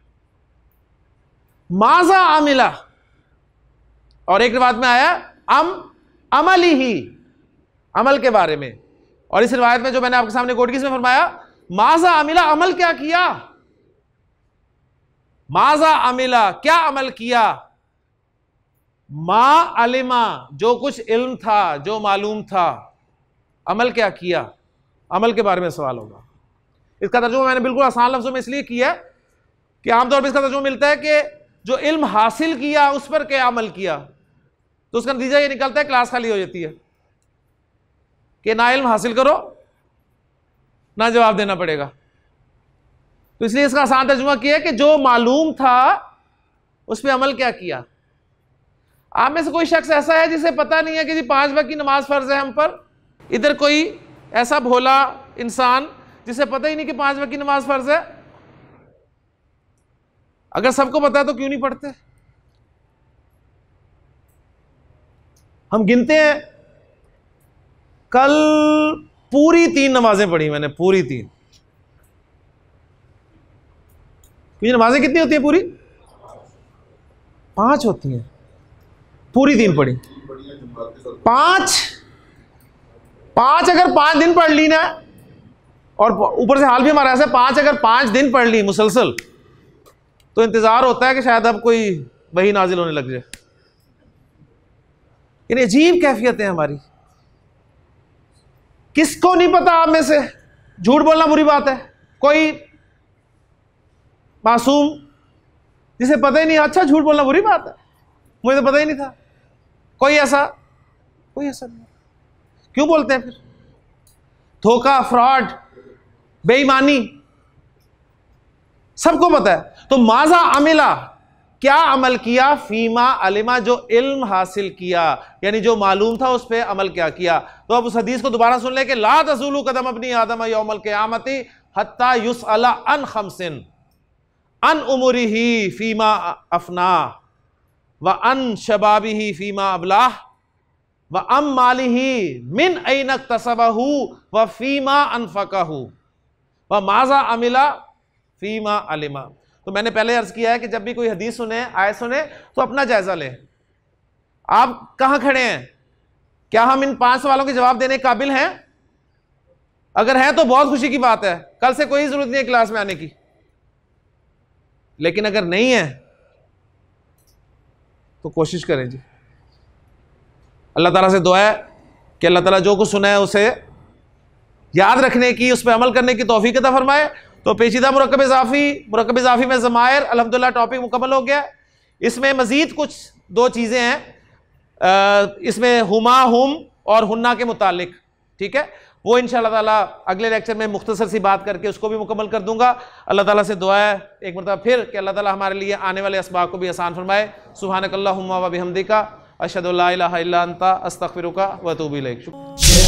Speaker 1: माजा आमिला। और एक रिवायत में आया अमली ही, अमल के बारे में। और इस रिवायत में जो मैंने आपके सामने कोट की, इसमें फरमाया माजा अमिला, अमल क्या किया, माजा अमिला क्या अमल किया, मा अलिमा जो कुछ इल्म था, जो मालूम था, अमल क्या किया, अमल के बारे में सवाल होगा। इसका तर्जुमा मैंने बिल्कुल आसान लफ्जों में इसलिए किया कि आमतौर पर इसका तर्जुमा मिलता है कि जो इल्म हासिल किया उस पर क्या अमल किया, तो उसका नतीजा ये निकलता है क्लास खाली हो जाती है कि ना इल्म हासिल करो ना जवाब देना पड़ेगा। तो इसलिए इसका आसान तर्जुमा किया कि जो मालूम था उस पर अमल क्या किया। आप में से कोई शख्स ऐसा है जिसे पता नहीं है कि जी 5 वक्त की नमाज फर्ज है हम पर। इधर कोई ऐसा भोला इंसान जिसे पता ही नहीं कि 5 वक्त की नमाज फर्ज है। अगर सबको पता है तो क्यों नहीं पढ़ते। हम गिनते हैं, कल पूरी 3 नमाजें पढ़ी मैंने, पूरी 3। ये नमाजें कितनी होती हैं पूरी? 5 होती हैं, पूरी 3 पढ़ी। 5 अगर 5 दिन पढ़ ली ना, और ऊपर से हाल भी हमारा ऐसा, 5 अगर 5 दिन पढ़ ली मुसलसल, तो इंतजार होता है कि शायद अब कोई वही नाजिल होने लग जाए। यानी अजीब कैफियत है हमारी। किसको नहीं पता आप में से, झूठ बोलना बुरी बात है। कोई मासूम जिसे पता ही नहीं, अच्छा झूठ बोलना बुरी बात है, मुझे तो पता ही नहीं था। कोई ऐसा नहीं। क्यों बोलते हैं फिर? धोखा, फ्रॉड, बेईमानी सबको पता है। तो माजा अमिला, क्या अमल किया, फीमा अलिमा जो इल्म हासिल किया, यानी जो मालूम था उस पर अमल क्या किया। तो अब उस हदीस को दोबारा सुन ले कि ला तज़ूलु कदम अपनी आदम यौमल क़ियामती हत्ता युसअला अन खमसिन अन उमरिही फीमा अफना व अन शबाबिही फीमा अबलाह व अम मालिही मिन ऐनक तसबहू व फीमा अनफकहू व माजा अमिला फीमा अलिमा। तो मैंने पहले अर्ज किया है कि जब भी कोई हदीस सुने, आयत सुने, तो अपना जायजा लें। आप कहां खड़े हैं? क्या हम इन 5 सवालों के जवाब देने के काबिल हैं? अगर हैं तो बहुत खुशी की बात है, कल से कोई जरूरत नहीं है क्लास में आने की। लेकिन अगर नहीं है तो कोशिश करें जी। अल्लाह ताला से दुआ है कि अल्लाह ताला जो कुछ सुना है उसे याद रखने की, उस पर अमल करने की तौफीक अता फरमाए। तो पेचीदा मुरक्कब इज़ाफ़ी में ज़मायर अल्हम्दुलिल्लाह टॉपिक मुकम्मल हो गया। इसमें मज़ीद कुछ 2 चीज़ें हैं, इसमें हुमा, हुम और हुन्ना के मुतालिक, ठीक है। वो इंशाअल्लाह ताला अगले लेक्चर में मुख्तसर सी बात करके उसको भी मुकम्मल कर दूंगा। अल्लाह ताला से दुआ है एक मरतबा फिर कि अल्लाह ताला हमारे लिए आने वाले असबाब को भी आसान फरमाए। सुब्हानकल्लाहुम्मा व बिहम्दिका अशहदु अल्ला इलाहा इल्ला अंता अस्तगफिरुका व अतूबु इलैक।